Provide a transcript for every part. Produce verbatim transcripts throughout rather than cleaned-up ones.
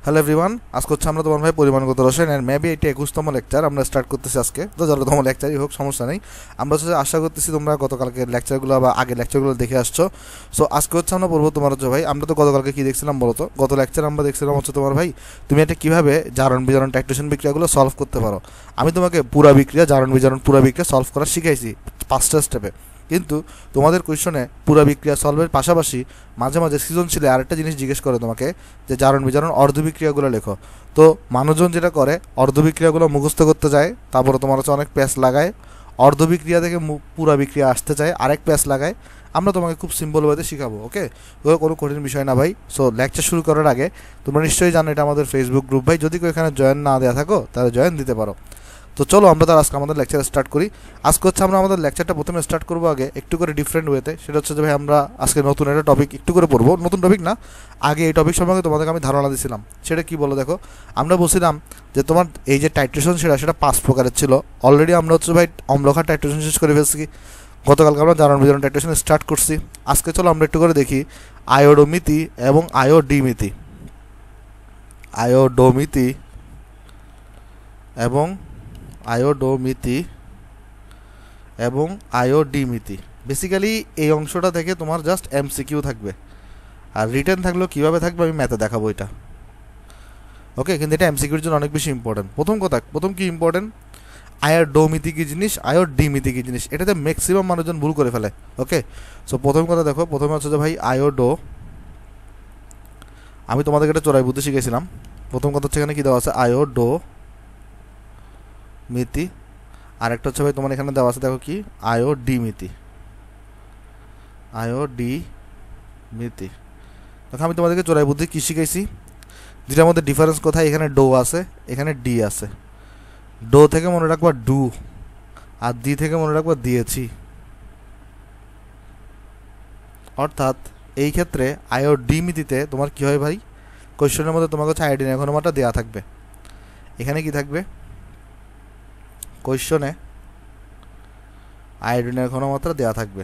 Hello everyone, আজকে হচ্ছে আমরা তোমার ভাই পরিমাণগত রসায়নের মেবি এটা একুশতম লেকচার আমরা স্টার্ট করতেছি আজকে। তো যততম লেকচারই হোক সমস্যা নেই, আমরা হচ্ছে আশা করতেছি তোমরা গতকালকে লেকচারগুলো বা আগে লেকচারগুলো দেখে আসছো। সো আজকে হচ্ছে আমরা পড়বো তোমার হচ্ছে ভাই, আমরা তো গতকালকে কী দেখছিলাম বলো তো? গত লেকচার আমরা দেখছিলাম হচ্ছে তোমার ভাই তুমি এটা কীভাবে জারণ বিজারণ টাইট্রেশন বিক্রিয়াগুলো সলভ করতে পারো। আমি তোমাকে পুরা বিক্রিয়া জারণ বিজারণ পুরা বিক্রিয়া সলভ করা শিখাইছি পাঁচটা স্টেপে, কিন্তু তোমাদের কোয়েশনে পুরা বিক্রিয়া সলভের পাশাপাশি মাঝে মাঝে সৃজনশীলে আরেকটা জিনিস জিজ্ঞেস করে তোমাকে যে জারণ বিজারণ অর্ধ বিক্রিয়াগুলো লেখো। তো মানুষজন যেটা করে অর্ধ বিক্রিয়াগুলো মুখস্থ করতে যায়, তারপরে তোমার হচ্ছে অনেক প্যাচ লাগায়, অর্ধ বিক্রিয়া থেকে পুরা বিক্রিয়া আসতে চায় আরেক প্যাচ লাগায়। আমরা তোমাকে খুব সিম্পল ওয়েতে শেখাবো, ওকে? কোনো কঠিন বিষয় না ভাই। সো লেকচার শুরু করার আগে তোমরা নিশ্চয়ই জানো এটা আমাদের ফেসবুক গ্রুপ ভাই, যদি কেউ এখানে জয়েন না দেওয়া থাকো তাহলে জয়েন দিতে পারো। তো চলো আমরা তার আজকে আমাদের লেকচার স্টার্ট করি। আজকে হচ্ছে আমরা আমাদের লেকচারটা প্রথমে স্টার্ট করবো আগে একটু করে ডিফারেন্ট ওয়েতে। সেটা হচ্ছে যে ভাই আমরা আজকে নতুন একটা টপিক একটু করে পড়বো, নতুন টপিক না, আগে এই টপিক সম্পর্কে তোমাদেরকে আমি ধারণা দিয়েছিলাম। সেটা কি বলো দেখো, আমরা বলছিলাম যে তোমার এই যে টাইট্রেশন সেটা সেটা পাঁচ প্রকারের ছিল। অলরেডি আমরা হচ্ছে ভাই অম্লক্ষার টাইট্রেশন শেষ করে ফেলছি, গতকালকে আমরা জারণ বিজারণ টাইট্রেশন স্টার্ট করছি। আজকে চলো আমরা একটু করে দেখি আয়োডোমিতি এবং আয়োডিমিতি, আয়োডোমিতি এবং আয়োডোমিতি এবং আয়োডিমিতি। বেসিক্যালি এই অংশটা থেকে তোমার জাস্ট এমসিকিউ থাকবে, আর রিটেন থাকলেও কীভাবে থাকবে আমি ম্যাথে দেখাবো এটা, ওকে? কিন্তু এটা এমসিকিউর জন্য অনেক বেশি ইম্পর্টেন্ট। প্রথম কথা, প্রথম কি ইম্পর্টেন্ট, আয়োডোমিতি কী জিনিস, আয়োডিমিতি কী জিনিস, এটাতে ম্যাক্সিমাম মানুষজন ভুল করে ফেলে, ওকে? সো প্রথম কথা দেখো, প্রথমে হচ্ছে যে ভাই আয়োডো, আমি তোমাদেরকে একটা চোরাই বুদ্ধি শিখেছিলাম। প্রথম কথা হচ্ছে এখানে কী দেওয়া আছে, আয়োডো মিতি, আর একটা হচ্ছে ভাই তোমার এখানে দেওয়া আছে দেখো কি আয়োডিমিতি, আয়োডিমিতি। দেখো আমি তোমাদেরকে চোরাই বুদ্ধি কী শিখাইছি, যেটার মধ্যে ডিফারেন্স কোথায়, এখানে ডো আছে এখানে ডি আছে। ডো থেকে মনে রাখবা ডু, আর দি থেকে মনে রাখবা দিয়েছি। অর্থাৎ এই ক্ষেত্রে আয়োডিমিতিতে তোমার কী হয় ভাই, কোয়েশ্চেনের মধ্যে তোমার কাছে আয়োডিনের ঘনমাত্রা দেওয়া থাকবে। এখানে কি থাকবে, কোয়েশ্চনে আয়োডিনের ঘনমাত্রা দেওয়া থাকবে,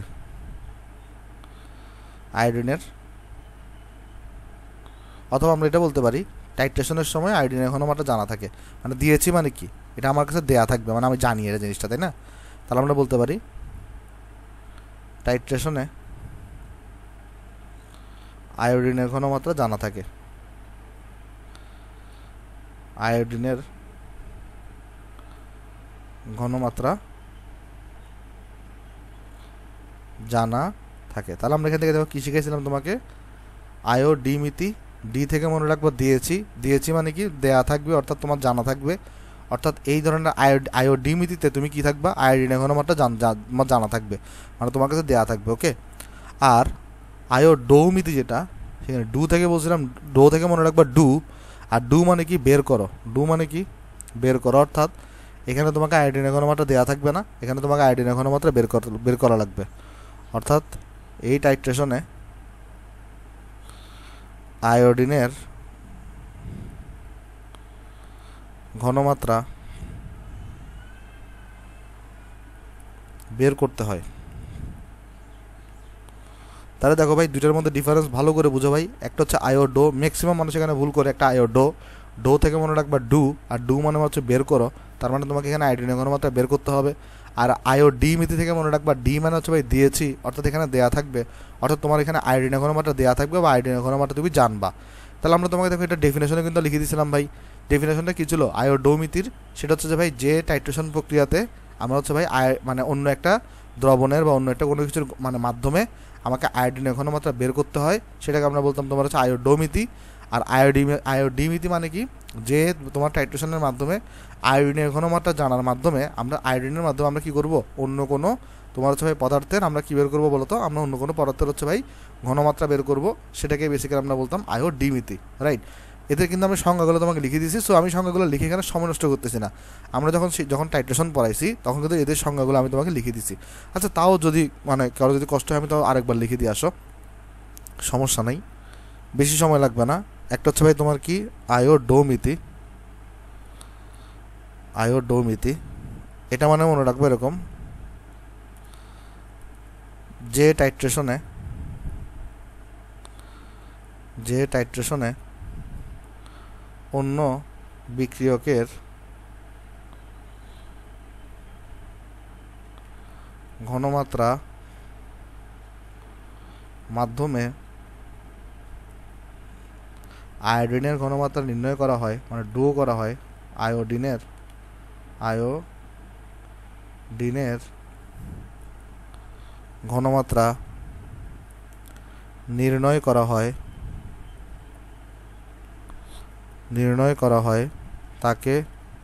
আয়োডিনের, অথবা আমরা এটা বলতে পারি টাইট্রেশনের সময় আয়োডিনের ঘনমাত্রা জানা থাকে। মানে দিয়েছি মানে কি, এটা আমার কাছে দেয়া থাকবে, মানে আমি জানি এটা জিনিসটা, তাই না? তাহলে আমরা বলতে পারি টাইট্রেশনে আয়োডিনের ঘনমাত্রা জানা থাকে, আয়োডিনের ঘনমাত্রা জানা থাকে। তাহলে আমরা এখান থেকে দেখো কী শিখেছিলাম তোমাকে, আয়োডিমিতি, ডি থেকে মনে রাখবো দিয়েছি, দিয়েছি মানে কি দেয়া থাকবে, অর্থাৎ তোমার জানা থাকবে। অর্থাৎ এই ধরনের আয়ো আয়োডিমিতিতে তুমি কি থাকবা, আয়োডিনের ঘনমাত্রা জানা থাকবে, মানে তোমার কাছে দেয়া থাকবে, ওকে? আর আয়োডোমিতি যেটা, সেখানে ডু থেকে বলছিলাম, ডো থেকে মনে রাখবা ডু, আর ডু মানে কি বের করো, ডু মানে কি বের করো। অর্থাৎ এখানে তোমাকে আয়োডিনের ঘনমাত্রা দেওয়া থাকবে না, এখানে তোমাকে আয়োডিনের ঘনমাত্রা বের কর বের করা লাগবে। অর্থাৎ এই টাইট্রেশনে আয়োডিনের ঘনমাত্রা বের করতে হয়। তাহলে দেখো ভাই দুইটার মধ্যে ডিফারেন্স ভালো করে বুঝো ভাই। একটা হচ্ছে আয়োডো, ম্যাক্সিমাম মানুষ এখানে ভুল করে, একটা আয়োডো, ডো থেকে মনে রাখবা ডু, আর ডু মানে হচ্ছে বের করো, তার মানে তোমাকে এখানে আয়োডিনের ঘনমাত্রা বের করতে হবে। আর আয়োডিমিতি থেকে মনে রাখবা ডি মানে হচ্ছে ভাই দিয়েছি, অর্থাৎ এখানে দেয়া থাকবে, অর্থাৎ তোমার এখানে আয়োডিনের ঘনমাত্রা দেয়া থাকবে বা আয়োডিনের ঘনমাত্রা তুমি জানবা। তাহলে আমরা তোমাকে দেখো এটা ডেফিনেশনে কিন্তু লিখে দিয়েছিলাম ভাই। ডেফিনেশনটা কী ছিল আয়োডোমিতির, সেটা হচ্ছে যে ভাই যে টাইট্রেশন প্রক্রিয়াতে আমরা হচ্ছে ভাই আয় মানে অন্য একটা দ্রবণের বা অন্য একটা কোনো কিছুর মানে মাধ্যমে আমাকে আয়োডিনের ঘনমাত্রা বের করতে হয়, সেটাকে আমরা বলতাম তোমার হচ্ছে আয়োডোমিতি। আর আয়োডিমি আয়োডিমিতি মানে কি, যে তোমার টাইট্রেশনের মাধ্যমে আয়োডিনের ঘনমাত্রা জানার মাধ্যমে আমরা আয়োডিনের মাধ্যমে আমরা কী করবো, অন্য কোনো তোমার হচ্ছে ভাই পদার্থের আমরা কী বের করবো বলতো, আমরা অন্য কোনো পদার্থের হচ্ছে ভাই ঘনমাত্রা বের করবো, সেটাকে বেসিক্যালি আমরা বলতাম আয়োডিমিতি, রাইট? এতে কিন্তু আমি সংজ্ঞাগুলো তোমাকে লিখে দিয়েছি। সো আমি সংজ্ঞাগুলো লিখে এখানে সময় নষ্ট করতেছি না, আমরা যখন যখন টাইট্রেশন পড়াইছি তখন কিন্তু এদের সংজ্ঞাগুলো আমি তোমাকে লিখে দিছি। আচ্ছা তাও যদি মানে কারো যদি কষ্ট হয় আমি তাও আরেকবার লিখে দিয়ে আসো, সমস্যা নেই, বেশি সময় লাগবে না। একটা হচ্ছে ভাই তোমার কি আয়োডোমিতি, আয়োডোমিতি এটা মানে মনে রাখবো এরকম, যে টাইট্রেশনে যে টাইট্রেশনে অন্য বিক্রিয়কের ঘনমাত্রা মাধ্যমে আয়োডিনের ঘনমাত্রা নির্ণয় করা হয়, মানে ডো করা হয়। আয়োডিনের আয়োডিনের ঘনমাত্রা নির্ণয় করা হয় নির্ণয় করা হয় তাকে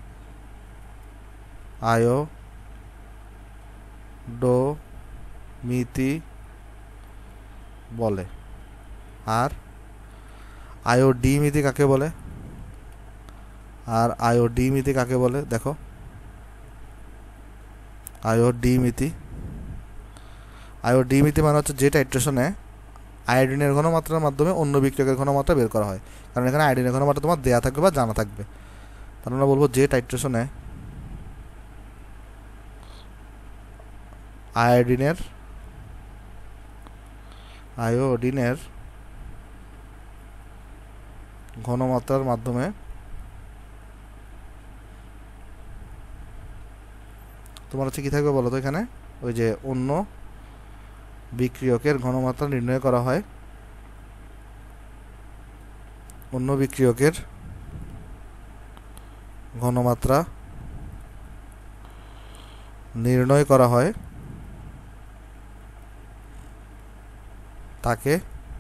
আয়োডোমিতি বলে। আর আয়োডিমিতি কাকে বলে? আর আয়োডিমিতি কাকে বলে দেখো, আয়োডিমিতি আয়োডিমিতি মানে হচ্ছে যে টাইট্রেশনে আয়োডিনের ঘনমাত্রার মাধ্যমে অন্য বিক্রিয়কের ঘনমাত্রা বের করা হয়। কারণ এখানে আয়োডিনের ঘনমাত্রা তোমার দেয়া থাকবে বা জানা থাকবে। তাহলে আমরা বলবো যে টাইট্রেশনে আয়োডিনের আয়োডিনের ঘনমাত্রার মাধ্যমে তোমার হচ্ছে কি থাকবে বলো তো, এখানে ওই যে অন্য বিক্রিয়কের ঘনমাত্রা নির্ণয় করা হয়, অন্য বিক্রিয়কের ঘনমাত্রা নির্ণয় করা হয় তাকে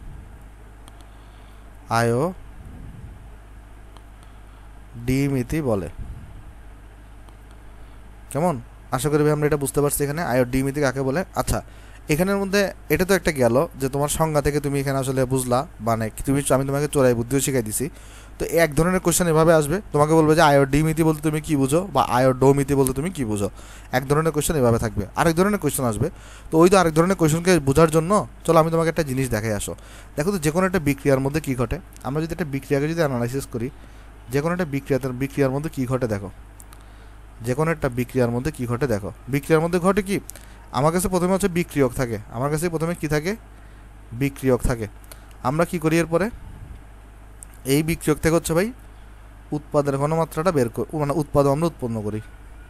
আয়োডিমিতি বলে। কেমন? আশা করি আমরা এটা বুঝতে পারছি এখানে আয়োডিমিতি কাকে বলে। আচ্ছা, এখানের মধ্যে এটা তো একটা গেল যে তোমার সংজ্ঞা থেকে তুমি এখানে আসলে বুঝলা, মানে তুমি আমি তোমাকে চোরাই বুদ্ধিও শিখাই দিছি। তো এক ধরনের কোশ্চেন এভাবে আসবে, তোমাকে বলবে যে আয়োডিমিতি বলতে তুমি কি বুঝো বা আয়োডোমিতি বলতে তুমি কি বুঝো। এক ধরনের কোশ্চেন এভাবে থাকবে। আরেক ধরনের কোশ্চেন আসবে, তো ওই তো আরেক ধরনের কোশ্চেনকে বোঝার জন্য চলো আমি তোমাকে একটা জিনিস দেখাই আসো। দেখো তো যে কোনো একটা বিক্রিয়ার মধ্যে কী ঘটে, আমরা যদি একটা বিক্রিয়াকে যদি অ্যানালাইসিস করি, যে কোনো একটা বিক্রিয়াতে বিক্রিয়ার মধ্যে কী ঘটে দেখো, যে কোনো একটা বিক্রিয়ার মধ্যে কী ঘটে দেখো। বিক্রিয়ার মধ্যে ঘটে কি, আমার কাছে প্রথমে হচ্ছে বিক্রিয়ক থাকে, আমার কাছে প্রথমে কি থাকে, বিক্রিয়ক থাকে। আমরা কি করি এরপরে, এই বিক্রিয়ক থেকে হচ্ছে ভাই উৎপাদের ঘনমাত্রাটা বের করি, মানে উৎপাদন আমরা উৎপন্ন করি,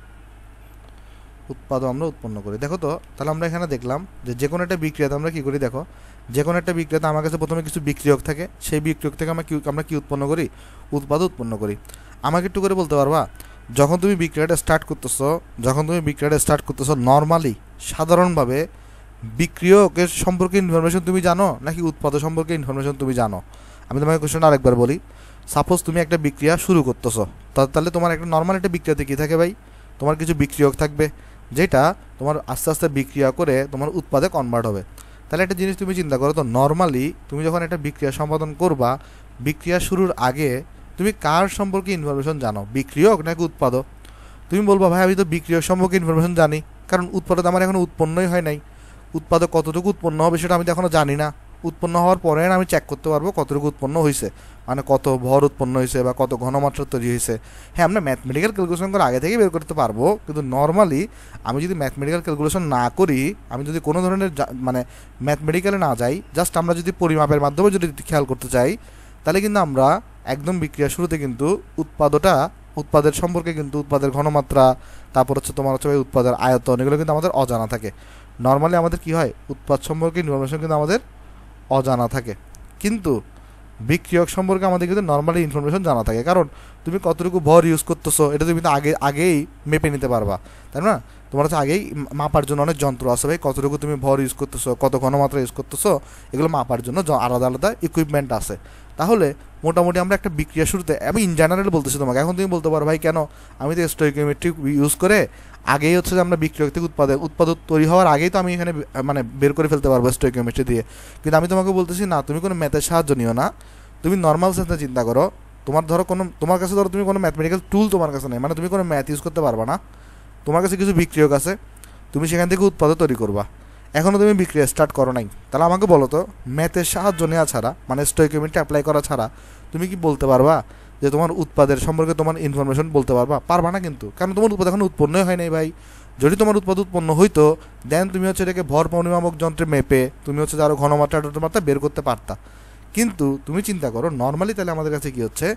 উৎপাদন আমরা উৎপন্ন করি। দেখো তো তাহলে আমরা এখানে দেখলাম যে যে কোনো একটা বিক্রিয়াতে আমরা কী করি দেখো, যে কোনো একটা বিক্রিয়াতে আমার কাছে প্রথমে কিছু বিক্রিয়ক থাকে, সেই বিক্রিয়ক থেকে আমরা কি আমরা কি উৎপন্ন করি, উৎপাদ উৎপন্ন করি। আমাকে একটু করে বলতে পারবা, যখন তুমি বিক্রিয়াটা স্টার্ট করতেছো যখন তুমি বিক্রিয়াটা স্টার্ট করতেছো নর্মালি সাধারণভাবে বিক্রিয়কের সম্পর্কে ইনফরমেশন তুমি জানো নাকি উৎপাদ সম্পর্কে ইনফরমেশন তুমি জানো? আমি তোমাকে কোশ্চেনটা আরেকবার বলি। সাপোজ তুমি একটা বিক্রিয়া শুরু করতেছো, তাহলে তোমার একটা নর্মাল একটা বিক্রিয়াতে কী থাকে ভাই, তোমার কিছু বিক্রিয়ক থাকবে যেটা তোমার আস্তে আস্তে বিক্রিয়া করে তোমার উৎপাদে কনভার্ট হবে। তাহলে একটা জিনিস তুমি চিন্তা করো তো, নর্মালি তুমি যখন একটা বিক্রিয়া সম্পাদন করবা, বিক্রিয়া শুরুর আগে তুমি কার সম্পর্কে ইনফরমেশন জানো, বিক্রিয়ক নাকি উৎপাদক? তুমি বলবা ভাই আমি তো বিক্রিয়ক সম্পর্কে ইনফরমেশন জানি, কারণ উৎপাদক আমার এখনো উৎপন্নই হয় নাই। উৎপাদক কতটুকু উৎপন্ন হবে সেটা আমি তো এখনও জানি না। উৎপন্ন হওয়ার পরে আমি চেক করতে পারবো কতটুকু উৎপন্ন হয়েছে, মানে কত ভর উৎপন্ন হয়েছে বা কত ঘনমাত্রা তৈরি হয়েছে। হ্যাঁ, আমরা ম্যাথমেটিক্যাল ক্যালকুলেশন করে আগে থেকেই বের করতে পারবো, কিন্তু নর্মালি আমি যদি ম্যাথমেটিক্যাল ক্যালকুলেশন না করি, আমি যদি কোনো ধরনের মানে ম্যাথমেটিক্যালে না যাই, জাস্ট আমরা যদি পরিমাপের মাধ্যমে যদি খেয়াল করতে চাই, তাহলে কিন্তু আমরা একদম বিক্রিয়া শুরুতে কিন্তু উৎপাদটা উৎপাদের সম্পর্কে কিন্তু উৎপাদের ঘনমাত্রা, তারপর হচ্ছে তোমার হচ্ছে উৎপাদের আয়তন, এগুলো কিন্তু আমাদের অজানা থাকে। নর্মালি আমাদের কি হয়, উৎপাদ সম্পর্কে ইনফরমেশন কিন্তু আমাদের অজানা থাকে, কিন্তু বিক্রিয়ক সম্পর্কে আমাদের কিন্তু নর্মালি ইনফরমেশন জানা থাকে। কারণ তুমি কতটুকু ভর ইউজ করতেছো এটা তুমি তো আগে আগেই মেপে নিতে পারবা, তাই না? তোমার হচ্ছে আগেই মাপার জন্য অনেক যন্ত্র আছে ভাই, কতটুকু তুমি ভর ইউজ করতেছো, কত ঘনমাত্রা ইউজ করতেছো, এগুলো মাপার জন্য আলাদা আলাদা ইকুইপমেন্ট আছে। তাহলে মোটামুটি আমরা একটা বিক্রিয়া শুরুতে, আমি ইন জেনারেল বলতেছি তোমাকে, এখন তুমি বলতে পারো ভাই কেন, আমি তো স্টোইকিওমেট্রি ইউজ করে আগেই হচ্ছে যে আমরা বিক্রিয়ক থেকে উৎপাদন উৎপাদন তৈরি হওয়ার আগেই তো আমি এখানে মানে বের করে ফেলতে পারবো স্টোইকিওমেট্রি দিয়ে। কিন্তু আমি তোমাকে বলতেছি না, তুমি কোনো ম্যাথের সাহায্য নিও না, তুমি নর্মাল সেন্সে চিন্তা করো। তোমার ধরো কোনো তোমার কাছে ধরো তুমি কোনো ম্যাথমেটিক্যাল টুল তোমার কাছে নেই, মানে তুমি কোনো ম্যাথ ইউজ করতে পারবা না, তোমার কাছে কিছু বিক্রিয়ক আছে, তুমি সেখান থেকে উৎপাদন তৈরি করবা, এখনও তুমি বিক্রিয়া স্টার্ট করো নাই। তাহলে আমাকে বলো তো, ম্যাথের সাহায্য নেওয়া ছাড়া, মানে স্টোইকিওমেট্রি অ্যাপ্লাই করা ছাড়া তুমি কি বলতে পারবা যে তোমার উৎপাদের সম্পর্কে তোমার ইনফরমেশন বলতে পারবা? পারবা না কিন্তু, কারণ তোমার উৎপাদ এখন উৎপন্নই হয় নাই ভাই। যদি তোমার উৎপাদ উৎপন্ন হইতো, দেন তুমি হচ্ছে এটাকে ভর পরিমাপক যন্ত্রে মেপে তুমি হচ্ছে আরও ঘনমাত্রা টনমাত্রা বের করতে পারতা। কিন্তু তুমি চিন্তা করো নর্মালি, তাহলে আমাদের কাছে কি হচ্ছে,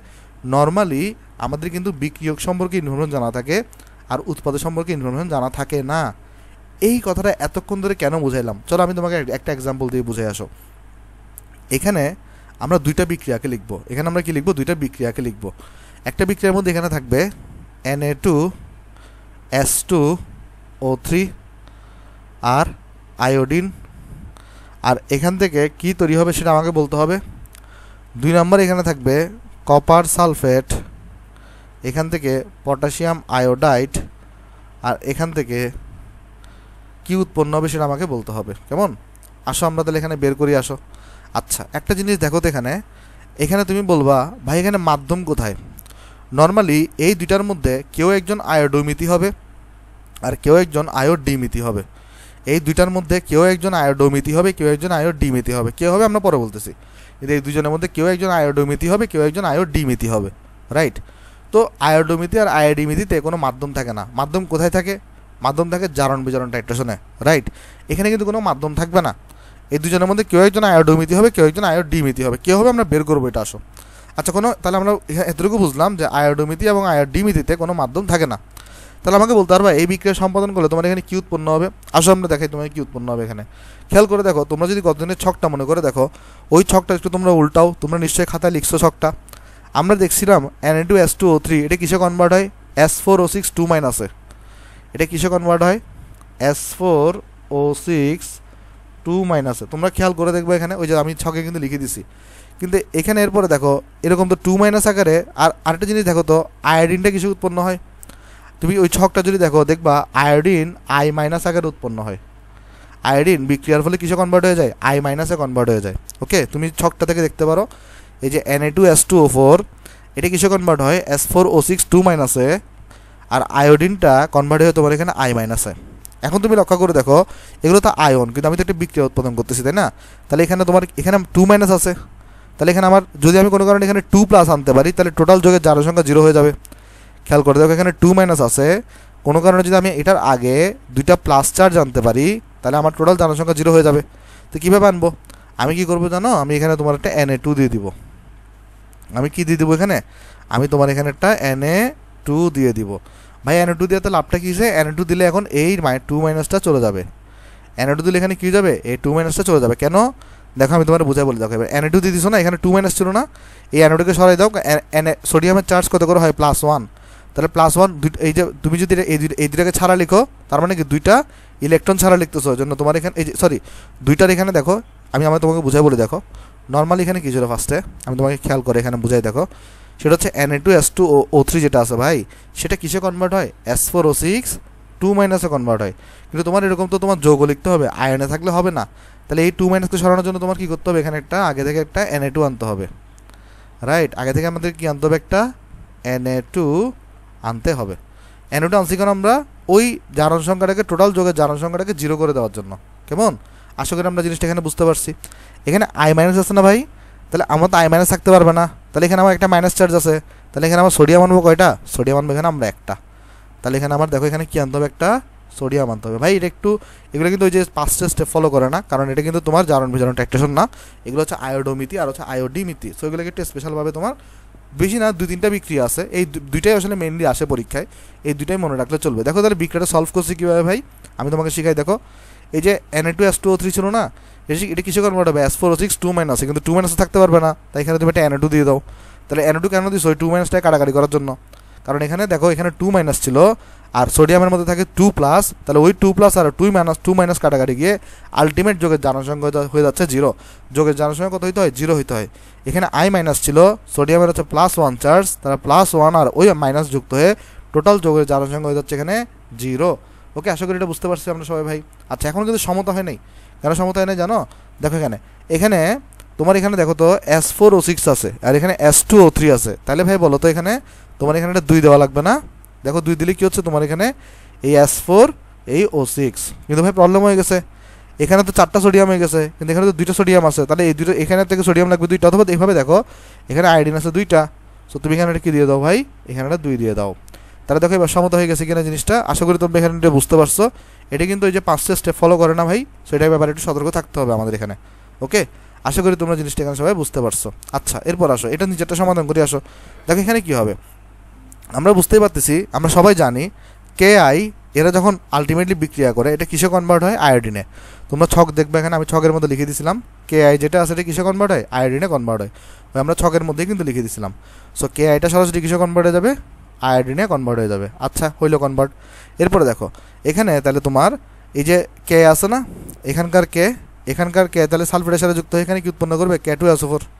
নর্মালি আমাদের কিন্তু বিক্রিয়ক সম্পর্কে ইনফরমেশন জানা থাকে আর উৎপাদক সম্পর্কে ইনফরমেশন জানা থাকে না। এই কথাটা এতক্ষণ ধরে কেন বুঝাইলাম, চলো আমি তোমাকে একটা এক্সাম্পল দিয়ে বুঝাই আসো। এখানে আমরা দুইটা বিক্রিয়াকে লিখব, এখানে আমরা কি লিখব, দুইটা বিক্রিয়াকে লিখব। একটা বিক্রিয়ার মধ্যে এখানে থাকবে N A two S two O three আর আয়োডিন, আর এখান থেকে কি তৈরি হবে সেটা আমাকে বলতে হবে। দুই নম্বর এখানে থাকবে কপার সালফেট, এখান থেকে পটাশিয়াম আয়োডাইড, আর এখান থেকে কি উৎপন্ন হবে সেটা আমাকে বলতে হবে। কেমন? আসো আমরা তাহলে এখানে বের করি আসো। আচ্ছা, একটা জিনিস দেখো তো, এখানে এখানে তুমি বলবা ভাই এখানে মাধ্যম কোথায়? নর্মালি এই দুইটার মধ্যে কেউ একজন আয়োডোমিতি হবে আর কেউ একজন আয়োডিমিতি হবে। এই দুইটার মধ্যে কেউ একজন আয়োডোমিতি হবে, কেউ একজন আয়োডিমিতি হবে। কেউ হবে আমরা পরে বলতেছি, কিন্তু এই দুজনের মধ্যে কেউ একজন আয়োডোমিতি হবে, কেউ একজন আয়োডিমিতি হবে, রাইট? তো আয়োডোমিতি আর আয়োডিমিতিতে কোনো মাধ্যম থাকে না। মাধ্যম কোথায় থাকে? মাধ্যম থাকে জারণ বিজারণ টাইট্রেশনে, রাইট? এখানে কিন্তু কোনো মাধ্যম থাকবে না। এই দুজনের মধ্যে কেউ একজন আয়োডোমিতি হবে, কেউ একজন আয়োডিমিতি হবে। কেউ হবে আমরা বের করবো, এটা আসো। আচ্ছা, কোনো তাহলে আমরা এতটুকু বুঝলাম যে আয়োডোমিতি এবং আয়োডিমিতিতে কোনো মাধ্যম থাকে না। তাহলে আমাকে বলতে পারবা এই বিক্রিয়া সম্পাদন করলে তোমার এখানে কি উৎপন্ন হবে? আসো আমরা দেখাই তোমার কি উৎপন্ন হবে। এখানে খেয়াল করে দেখো, তোমরা যদি গতদিনের ছকটা মনে করে দেখো, ওই ছকটা একটু তোমরা উল্টাও। তোমরা নিশ্চয়ই খাতায় লিখছো ছকটা। আমরা দেখছিলাম N A two S two O three, এটা কিসে কনভার্ট হয়? S four O six two মাইনাসে। এটা কিসে কনভার্ট হয়? S four O six two মাইনাসে। তোমরা খেয়াল করে দেখবে এখানে, ওই যে আমি ছকে কিন্তু লিখে দিছি, কিন্তু এখানে এরপরে দেখো এরকম তো টু মাইনাস আকারে। আর আরেকটা জিনিস দেখো তো, আয়োডিনটা কিসে উৎপন্ন হয়? তুমি ওই ছকটা যদি দেখো দেখবা আয়োডিন আই মাইনাস আকারে উৎপন্ন হয়। আয়োডিন বিক্রিয়ার ফলে কিসে কনভার্ট হয়ে যায়? আই মাইনাসে কনভার্ট হয়ে যায়। ওকে, তুমি ছকটা থেকে দেখতে পারো, এই যে N A two S two O four, এটা কিসে কনভার্ট হয়? S four O six two মাইনাসে। আর আয়োডিনটা কনভার্ট হয়ে তোমার এখানে আই মাইনাসে। এখন তুমি লক্ষ্য করে দেখো, এগুলো তো আয়ন, কিন্তু আমি তো একটা বিক্রিয়া উৎপাদন করতেছি, তাই না? তাহলে এখানে তোমার এখানে টু মাইনাস আছে। তাহলে এখানে আমার যদি আমি কোনো কারণে এখানে টু প্লাস আনতে পারি, তাহলে টোটাল যোগের জারণ সংখ্যা জিরো হয়ে যাবে। খেয়াল করে দেখো, এখানে টু মাইনাস আছে, কোনো কারণে যদি আমি এটার আগে দুইটা প্লাস চার্জ আনতে পারি, তাহলে আমার টোটাল জারণ সংখ্যা জিরো হয়ে যাবে। তো কীভাবে আনবো? আমি কি করবো জানো? আমি এখানে তোমার একটা এন এ টু দিয়ে দিব। আমি কি দিয়ে দিব এখানে? আমি তোমার এখানে একটা এন এ টু দিয়ে দিব। ভাই এন এ টু দিয়ে তো লাভটা কী হয়েছে? এন এ টু দিলে এখন এই টু মাইনাসটা চলে যাবে। এন এ টু দিলে এখানে কী যাবে? এই টু মাইনাসটা চলে যাবে। কেন? দেখো আমি তোমার বোঝাই বলে দেখো, এবার এন এ টু দিয়ে দিছো না, এখানে টু মাইনাস ছিল না, এই এন এ টুকে সরাই দাও। এন এ সোডিয়ামের চার্জ কত করে হয়? Plus one. তাহলে প্লাস ওয়ান, এই যে তুমি যদি এই এই দুইটাকে ছাড়া লিখো, তার মানে কি দুইটা ইলেকট্রন ছাড়া লিখতেছো, জন্য তোমার এখানে এই যে সরি দুইটার এখানে দেখো, আমি আমার তোমাকে বুঝাই বলে দেখো। নর্মালি এখানে কী ছিল ফার্স্টে, আমি তোমাকে খেয়াল করে এখানে বুঝাই দেখো। সেটা হচ্ছে N A two S two O three যেটা আছে ভাই, সেটা কিসে কনভার্ট হয়? S four O six two মাইনাসে কনভার্ট হয়। কিন্তু তোমার এরকম তো তোমার যোগ লিখতে হবে, আয়নে থাকলে হবে না। তাহলে এই টু মাইনাসকে সরানোর জন্য তোমার কী করতে হবে? এখানে একটা আগে থেকে একটা এন এ টু আনতে হবে, রাইট? আগে থেকে আমাদের কি আনতে হবে? একটা এন এ টু আনতে হবে। এন এ টু আনছি কেন আমরা? ওই জারণ সংখ্যাটাকে, টোটাল যোগের জারণ সংখ্যাটাকে জিরো করে দেওয়ার জন্য। কেমন? আশা করি আমরা জিনিসটা এখানে বুঝতে পারছি। এখানে আই মাইনাস আছে না ভাই? তাহলে আমার তো আই মাইনাস থাকতে পারবে না, তাহলে এখানে আমার একটা মাইনাস চার্জ আছে। তাহলে এখানে আমার সোডিয়াম আনবো কয়টা? সোডিয়াম আনবো এখানে আমরা একটা। তাহলে এখানে আমার দেখো এখানে কী আনতে হবে? একটা সোডিয়াম আনতে হবে। ভাই এটা একটু, এগুলো কিন্তু ওই যে পাঁচটা স্টেপ ফলো করে না, কারণ এটা কিন্তু তোমার জারণ বিজারণ টাইট্রেশন না, এগুলো হচ্ছে আয়োডোমিতি আর হচ্ছে আয়োডিমিতি। সো এগুলোকে একটু স্পেশালভাবে তোমার বেশি না দুই তিনটা বিক্রিয়া আছে, এই দুইটাই আসলে মেনলি আসে পরীক্ষায়, এই দুইটাই মনে রাখলে চলবে। দেখো তাহলে বিক্রিয়াটা সলভ করছি কীভাবে ভাই, আমি তোমাকে শিখাই। দেখো এই যে N A two S two O three ছিল না, এটা কিসে কনভার্ট হবে? S four O six two মাইনাসে, কিন্তু টু মাইনাসে থাকতে পারবে না, তাই এখানে তুমি একটা এন এ টু দিয়ে দাও। তাহলে এন এ টু কেন দিস? ওই টু মাইনাসটাকে কাটাকাটি করার জন্য, কারণ এখানে দেখো এখানে টু মাইনাস ছিল আর সোডিয়ামের মধ্যে থাকে টু প্লাস, তাহলে ওই টু প্লাস আর টু মাইনাস টু মাইনাস কাটাকাটি গিয়ে আলটিমেট যোগের জারণ সংখ্যা হয়ে যাচ্ছে জিরো। যোগের জারণ সংখ্যা কত হইতে হয়? জিরো হইতে হয়। এখানে আই মাইনাস ছিল, সোডিয়ামের হচ্ছে প্লাস ওয়ান চার্জ, তারা প্লাস ওয়ান আর ওই মাইনাস যুক্ত হয়ে টোটাল যোগের জারণ সংখ্যা হয়ে যাচ্ছে এখানে জিরো। ওকে, আশা করি এটা বুঝতে পারছি আমরা সবাই ভাই। আচ্ছা, এখন কিন্তু সমতা হয় নাই। কেন সমতা হয় নাই জানো? দেখো এখানে এখানে তোমার এখানে দেখো তো এস ফোর ও সিক্স আছে আর এখানে এস টু ও থ্রি আছে। তাহলে ভাই বলো তো এখানে তোমার এখানে একটা দুই দেওয়া লাগবে না? দেখো দুই দিলে কী হচ্ছে তোমার এখানে এই এস ফোর এই ও সিক্স, কিন্তু ভাই প্রবলেম হয়ে গেছে, এখানে তো চারটা সোডিয়াম হয়ে গেছে, কিন্তু এখানে তো দুইটা সোডিয়াম আছে। তাহলে এই দুটো এখানে থেকে সোডিয়াম লাগবে দুইটা, অথবা এইভাবে দেখো এখানে আয়োডিন আছে দুইটা। সো তুমি এখানে কি দিয়ে দাও ভাই? এখানে একটা দুই দিয়ে দাও। তাহলে দেখো এবার সমতা হয়ে গেছে কিনা জিনিসটা, আশা করি তুমি এখানে বুঝতে পারছো। এটা কিন্তু ওই যে পাঁচটা স্টেপ ফলো করে না ভাই, সেটাই ব্যাপারে একটু সতর্ক থাকতে হবে আমাদের এখানে। ওকে, আশা করি তোমরা জিনিসটা এখানে সবাই বুঝতে পারছো। আচ্ছা, এরপর আসো এটা নিজেরটা সমাধান করে আসো। দেখো এখানে কি হবে, আমরা বুঝতেই পারতেছি, আমরা সবাই জানি কে আই এরা যখন আলটিমেটলি বিক্রিয়া করে এটা কিসে কনভার্ট হয়? আয়োডিনে। তোমরা ছক দেখবে, এখানে আমি ছকের মধ্যে লিখে দিয়েছিলাম কে আই যেটা আছে এটা কিসে কনভার্ট হয়? আয়োডিনে কনভার্ট হয়। ওই আমরা ছকের মধ্যেই কিন্তু লিখে দিয়েছিলাম। সো কে আইটা সরাসরি কিসে কনভার্ট হয়ে যাবে? আয়োডিনে কনভার্ট হয়ে যাবে। আচ্ছা, হইলো কনভার্ট। এরপরে দেখো এখানে তাহলে তোমার এই যে কে আছে না, এখানকার কে এখানকার কে তাহলে সালফেটের সাথে যুক্ত হয়ে এখানে কি উৎপন্ন করবে? K two S O four.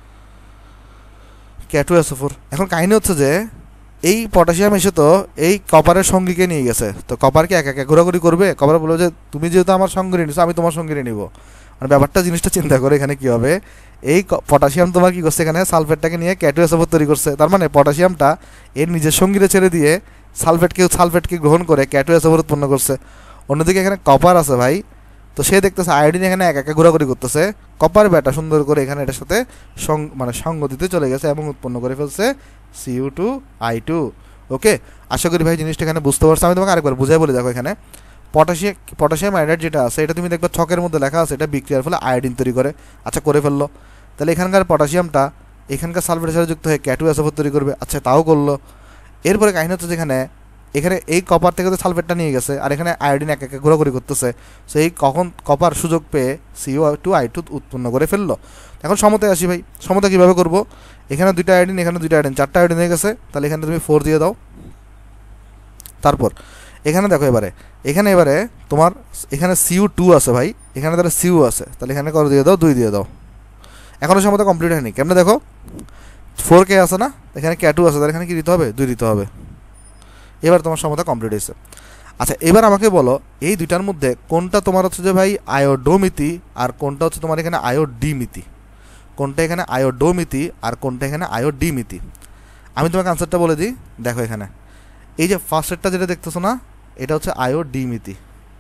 K two S O four. এখন কাহিনী হচ্ছে যে এই পটাশিয়াম এসে তো এই কপারের সঙ্গীকে নিয়ে গেছে, তো কপারকে এক একে ঘোরাঘুরি করবে। কপার বলবে যে তুমি যেহেতু আমার সঙ্গে নিয়েছো আমি তোমার সঙ্গে নিব। মানে ব্যাপারটা জিনিসটা চিন্তা করে এখানে কি হবে, এই পটাশিয়াম তোমার কি করছে এখানে সালফেটটাকে নিয়ে K two S O four তৈরি করছে। তার মানে পটাশিয়ামটা এর নিজের সঙ্গীরে ছেড়ে দিয়ে সালফেটকে সালফেটকে গ্রহণ করে K two S O four উৎপন্ন করছে। অন্যদিকে এখানে কপার আছে ভাই, তো সে দেখতেছে আয়োডিন এখানে এক একা ঘোরাঘুরি করতেছে, কপার ব্যাটা সুন্দর করে এখানে এটার সাথে মানে সঙ্গ দিতে চলে গেছে এবং উৎপন্ন করে ফেলছে C U two I two. Okay, আশা করি ভাই জিনিসটা এখানে বুঝতে পারছো। আমি তোমাকে আরেকবার বুঝাই বলে দেখো, এখানে পটাশিয়াম পটাশিয়াম আয়োডাইড যেটা আছে এটা তুমি দেখবে ছকের মধ্যে লেখা আছে এটা বিক্রিয়ার ফলে আয়োডিন তৈরি করে। আচ্ছা, করে ফেললো। তাহলে এখানকার পটাশিয়ামটা এখানকার সালফেটের সাথে যুক্ত হয়ে K two S O four তৈরি করবে। আচ্ছা, তাও করলো। এরপরে কাহিনী হচ্ছে যেখানে এখানে এই কপার থেকে তো সালফেটটা নিয়ে গেছে আর এখানে আয়োডিন এক একে ঘোরাঘুরি করতেছে। সো এই কখন কপার সুযোগ পেয়ে সিও টু আই টু উৎপন্ন করে ফেললো। এখন সমতায় আসি ভাই, সমতা কীভাবে করবো? এখানে দুইটা আয়োডিন, এখানে দুইটা আয়োডিন, চারটা আয়োডিন হয়ে গেছে। তাহলে এখানে তুমি ফোর দিয়ে দাও। তারপর এখানে দেখো এবারে এখানে এবারে তোমার এখানে সিউ টু আছে ভাই, এখানে তাহলে সিউ আছে, তাহলে এখানে কত দিয়ে দাও? দুই দিয়ে দাও। এখনও সমতা কমপ্লিট হয়নি। কেমনে দেখো, ফোর কে আছে না, এখানে কে টু আছে, তাহলে এখানে কি দিতে হবে? দুই দিতে হবে। এবার তোমার সমতা কমপ্লিট হয়েছে। আচ্ছা, এবার আমাকে বলো এই দুইটার মধ্যে কোনটা তোমার হচ্ছে যে ভাই আয়োডোমিতি আর কোনটা হচ্ছে তোমার এখানে আয়োডিমিতি? কোনটা এখানে আয়োডোমিতি আর কোনটা এখানে আয়োডিমিতি? আমি তোমাকে আনসারটা বলে দিই। দেখো এখানে এই যে ফার্স্টেরটা যেটা দেখতেছো না, এটা হচ্ছে আয়োডিমিতি,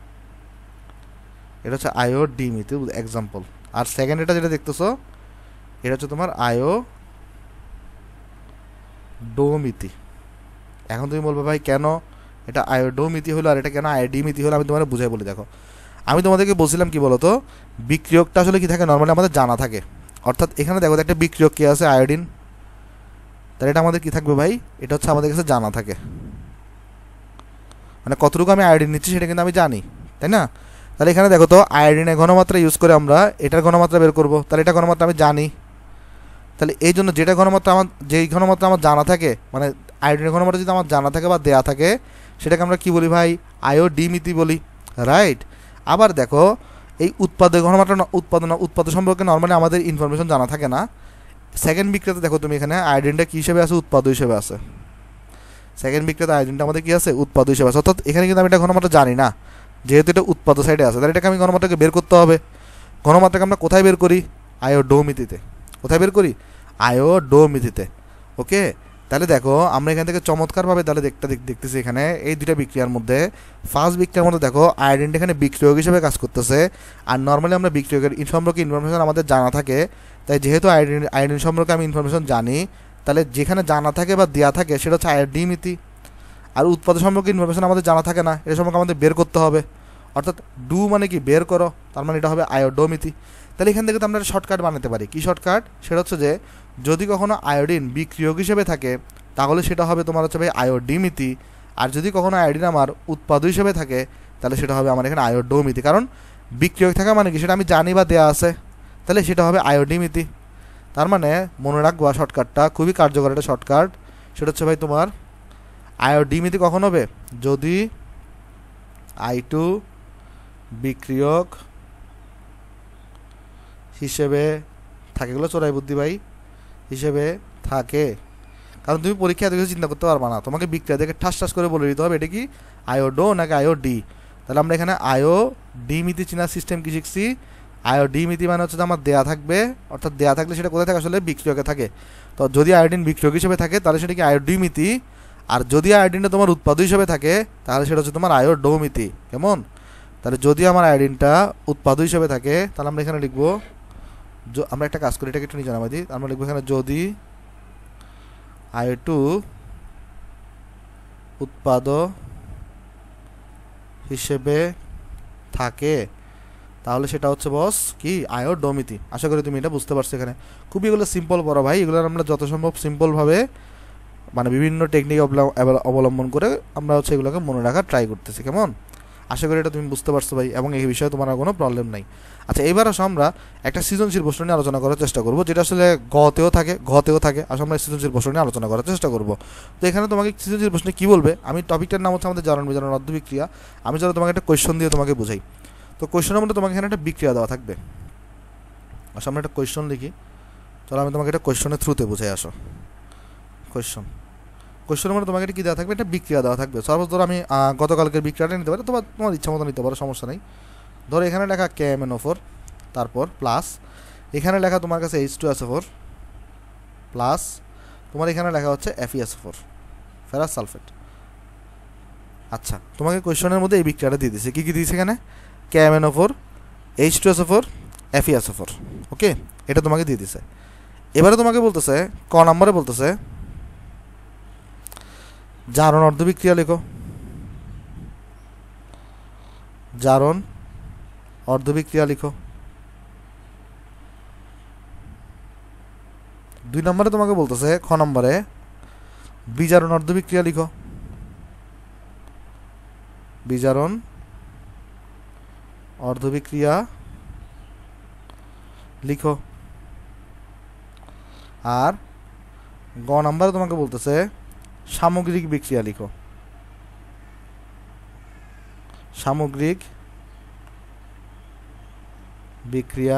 এটা হচ্ছে আয়োডিমিতি এক্সাম্পল। আর সেকেন্ড এটা যেটা দেখতেছো এটা হচ্ছে তোমার আয়োডোমিতি। এখন তুমি বলবে ভাই কেন এটা আয়োডোমিতি হলো আর এটা কেন আয়োডিমিতি হলো? আমি তোমার বুঝাই বলি। দেখো আমি তোমাদেরকে বলছিলাম কি বলতো, বিক্রিয়কটা আসলে কি থাকে নর্মালি আমাদের জানা থাকে। অর্থাৎ এখানে দেখো একটা বিক্রিয়ক কি আছে আয়োডিন, তাহলে এটা আমাদের কি থাকবে ভাই? এটা হচ্ছে আমাদের কাছে জানা থাকে, মানে কতটুকু আমি আয়োডিন নিচ্ছি সেটা কিন্তু আমি জানি, তাই না? তাহলে এখানে দেখো তো আয়োডিনের ঘনমাত্রা ইউজ করে আমরা এটার ঘনমাত্রা বের করবো, তাহলে এটা ঘনমাত্রা আমি জানি। তাহলে এই জন্য যেটা ঘনমাত্রা আমার যেই ঘনমাত্রা আমার জানা থাকে, মানে আয়োডিনের ঘনমাত্রা যদি আমার জানা থাকে বা দেয়া থাকে সেটাকে আমরা কি বলি ভাই? আয়োডিমিতি বলি, রাইট? আবার দেখো এই উৎপাদের ঘনমাত্রা উৎপাদন উৎপাদ সম্পর্কে নর্মালি আমাদের ইনফরমেশন জানা থাকে না। সেকেন্ড বিক্রিয়াতে দেখো তুমি এখানে আয়োডিনটা কী হিসেবে আছে? উৎপাদ হিসেবে আছে। সেকেন্ড বিক্রিয়াতে আয়োডিনটা আমাদের কী আছে? উৎপাদ হিসেবে আছে। অর্থাৎ এখানে কিন্তু আমি এটা ঘনমাত্রা জানি না, যেহেতু এটা উৎপাদ সাইডে আছে, তাহলে এটাকে আমি ঘনমাত্রাকে বের করতে হবে। ঘনমাত্রাকে আমরা কোথায় বের করি? আয়োডোমিতিতে। কোথায় বের করি? আয়োডোমিতিতে। ওকে, তাহলে দেখো আমরা এখান থেকে চমৎকারভাবে তাহলে দেখতে দেখতেছি এখানে এই দুটা বিক্রিয়ার মধ্যে ফার্স্ট বিক্রিয়ার মধ্যে দেখো আয়োডিনটা এখানে বিক্রিয়ক হিসেবে কাজ করতেছে। আর নর্মালি আমরা বিক্রিয়কের সম্পর্কে ইনফরমেশন আমাদের জানা থাকে, তাই যেহেতু আয়োডিন আয়োডিন সম্পর্কে আমি ইনফরমেশন জানি, তাহলে যেখানে জানা থাকে বা দেওয়া থাকে সেটা হচ্ছে আয়োডিমিতি। আর উৎপাদ সম্পর্কে ইনফরমেশন আমাদের জানা থাকে না, এটা সম্পর্কে আমাদের বের করতে হবে। অর্থাৎ ডু মানে কি? বের করো, তার মানে এটা হবে আয়োডোমিতি। তাহলে এখান থেকে তো আমরা শর্টকাট বানাতে পারি। কি শর্টকাট? সেটা হচ্ছে যে যদি কখনো আয়োডিন বিক্রিয়ক হিসেবে থাকে তাহলে সেটা হবে তোমার হচ্ছে ভাই আয়োডিমিতি, আর যদি কখনো আয়োডিন আমার উৎপাদ হিসেবে থাকে তাহলে সেটা হবে আমার এখানে আয়োডোমিতি। কারণ বিক্রিয়ক থাকা মানে কি সেটা আমি জানি বা দেয়া আছে, তাহলে সেটা হবে আয়োডিমিতি। তার মানে মনে রাখবো শর্টকাটটা খুবই কার্যকর একটা শর্টকাট, সেটা হচ্ছে ভাই তোমার আয়োডিমিতি কখন হবে? যদি আই টু বিক্রিয়ক হিসেবে থাকে, এগুলো চোরাই বুদ্ধি ভাই, হিসেবে থাকে। কারণ তুমি পরীক্ষা দেখে চিন্তা করতে পারবা না, তোমাকে বিক্রিয়া দেখে ঠাস ঠাস করে বলে দিতে হবে এটা কি আয়োডো নাকি আয়োডি। তাহলে আমরা এখানে আয়ো ডিমিতি চিনার সিস্টেম কি শিখছি? আয়োডিমিতি মানে হচ্ছে আমার দেয়া থাকবে, অর্থাৎ দেয়া থাকলে সেটা কোথায় থাকে? আসলে বিক্রিয়কে থাকে। তো যদি আয়োডিন বিক্রিয়ক হিসেবে থাকে তাহলে সেটা কি আয়োডিমিতি, আর যদি আয়োডিনটা তোমার উৎপাদ হিসেবে থাকে তাহলে সেটা হচ্ছে তোমার আয়োডোমিতি। কেমন? তাহলে যদি আমার আয়োডিনটা উৎপাদ হিসেবে থাকে তাহলে আমরা এখানে লিখবো, আমরা একটা কাজ করি এটাকে একটু নিচে নামাই দিই, আমরা লিখবো এখানে যদি আই টু উৎপাদ হিসেবে থাকে তাহলে সেটা হচ্ছে বস কি আয়োডোমিথি। আশা করি তুমি এটা বুঝতে পারছো। এখানে খুবই এগুলো সিম্পল পড়া ভাই, এগুলো আমরা যত সম্ভব সিম্পলভাবে মানে বিভিন্ন টেকনিক অবলম্বন করে আমরা হচ্ছে এগুলোকে মনে রাখার ট্রাই করতেছি। কেমন? আশা করি এটা তুমি বুঝতে পারছো ভাই, এবং এই বিষয়ে তোমার কোনো প্রবলেম নাই। আচ্ছা, এবার আসো আমরা একটা সৃজনশীল প্রশ্ন নিয়ে আলোচনা করার চেষ্টা করবো, যেটা আসলে গতেও থাকে ঘতেও থাকে। আসলে আমরা সৃজনশীল প্রশ্ন নিয়ে আলোচনা করার চেষ্টা করবো। তো এখানে তোমাকে সৃজনশীল প্রশ্নে কী বলবে, আমি টপিকটার নাম হচ্ছে আমাদের জারণ বিজারণ অর্ধবিক্রিয়া। আমি যারা তোমাকে একটা কোয়েশ্চন দিয়ে তোমাকে বোঝাই, তো কোয়েশ্চনের মধ্যে তোমাকে এখানে একটা বিক্রিয়া দেওয়া থাকবে। আসলে আমরা একটা কোয়েশ্চন লিখি, চলো আমি তোমাকে একটা কোয়েশ্চনের থ্রুতে বোঝাই। আসো কোয়েশ্চন, কোয়েশ্চনের মধ্যে তোমাকে কী দেওয়া থাকবে, একটা বিক্রিয়া দেওয়া থাকবে। সাপোজ ধরো আমি গতকালকের বিক্রিয়াটা নিতে পারি, তোমার তোমার ইচ্ছা মতো নিতে পারো, সমস্যা নেই। ধরো এখানে লেখা K M N O four, তারপর প্লাস এখানে লেখা তোমার কাছে H two S O four, plus তোমার এখানে লেখা হচ্ছে F E S O four, ferrous sulphate. আচ্ছা, তোমাকে কোয়েশ্চনের মধ্যে এই বিক্রিয়াটা দিয়ে দিয়েছে। কী কী দিয়েছে এখানে? K M N O four, H two S O four, F E S O four. Okay, এটা তোমাকে দিয়ে দিছে। এবারে তোমাকে বলতেছে ক নম্বরে বলতেছে জারণ অর্ধবিক্রিয়া লেখো। জারণ অর্ধবিক্রিয়া লিখো। দুই নম্বরে তোমাকে বলতেছে খ নম্বরে বিজারণ অর্ধবিক্রিয়া লিখো। বিজারণ অর্ধবিক্রিয়া লিখো। আর গ নম্বরে তোমাকে বলতেছে সামগ্রিক বিক্রিয়া লিখো। সামগ্রিক বিক্রিয়া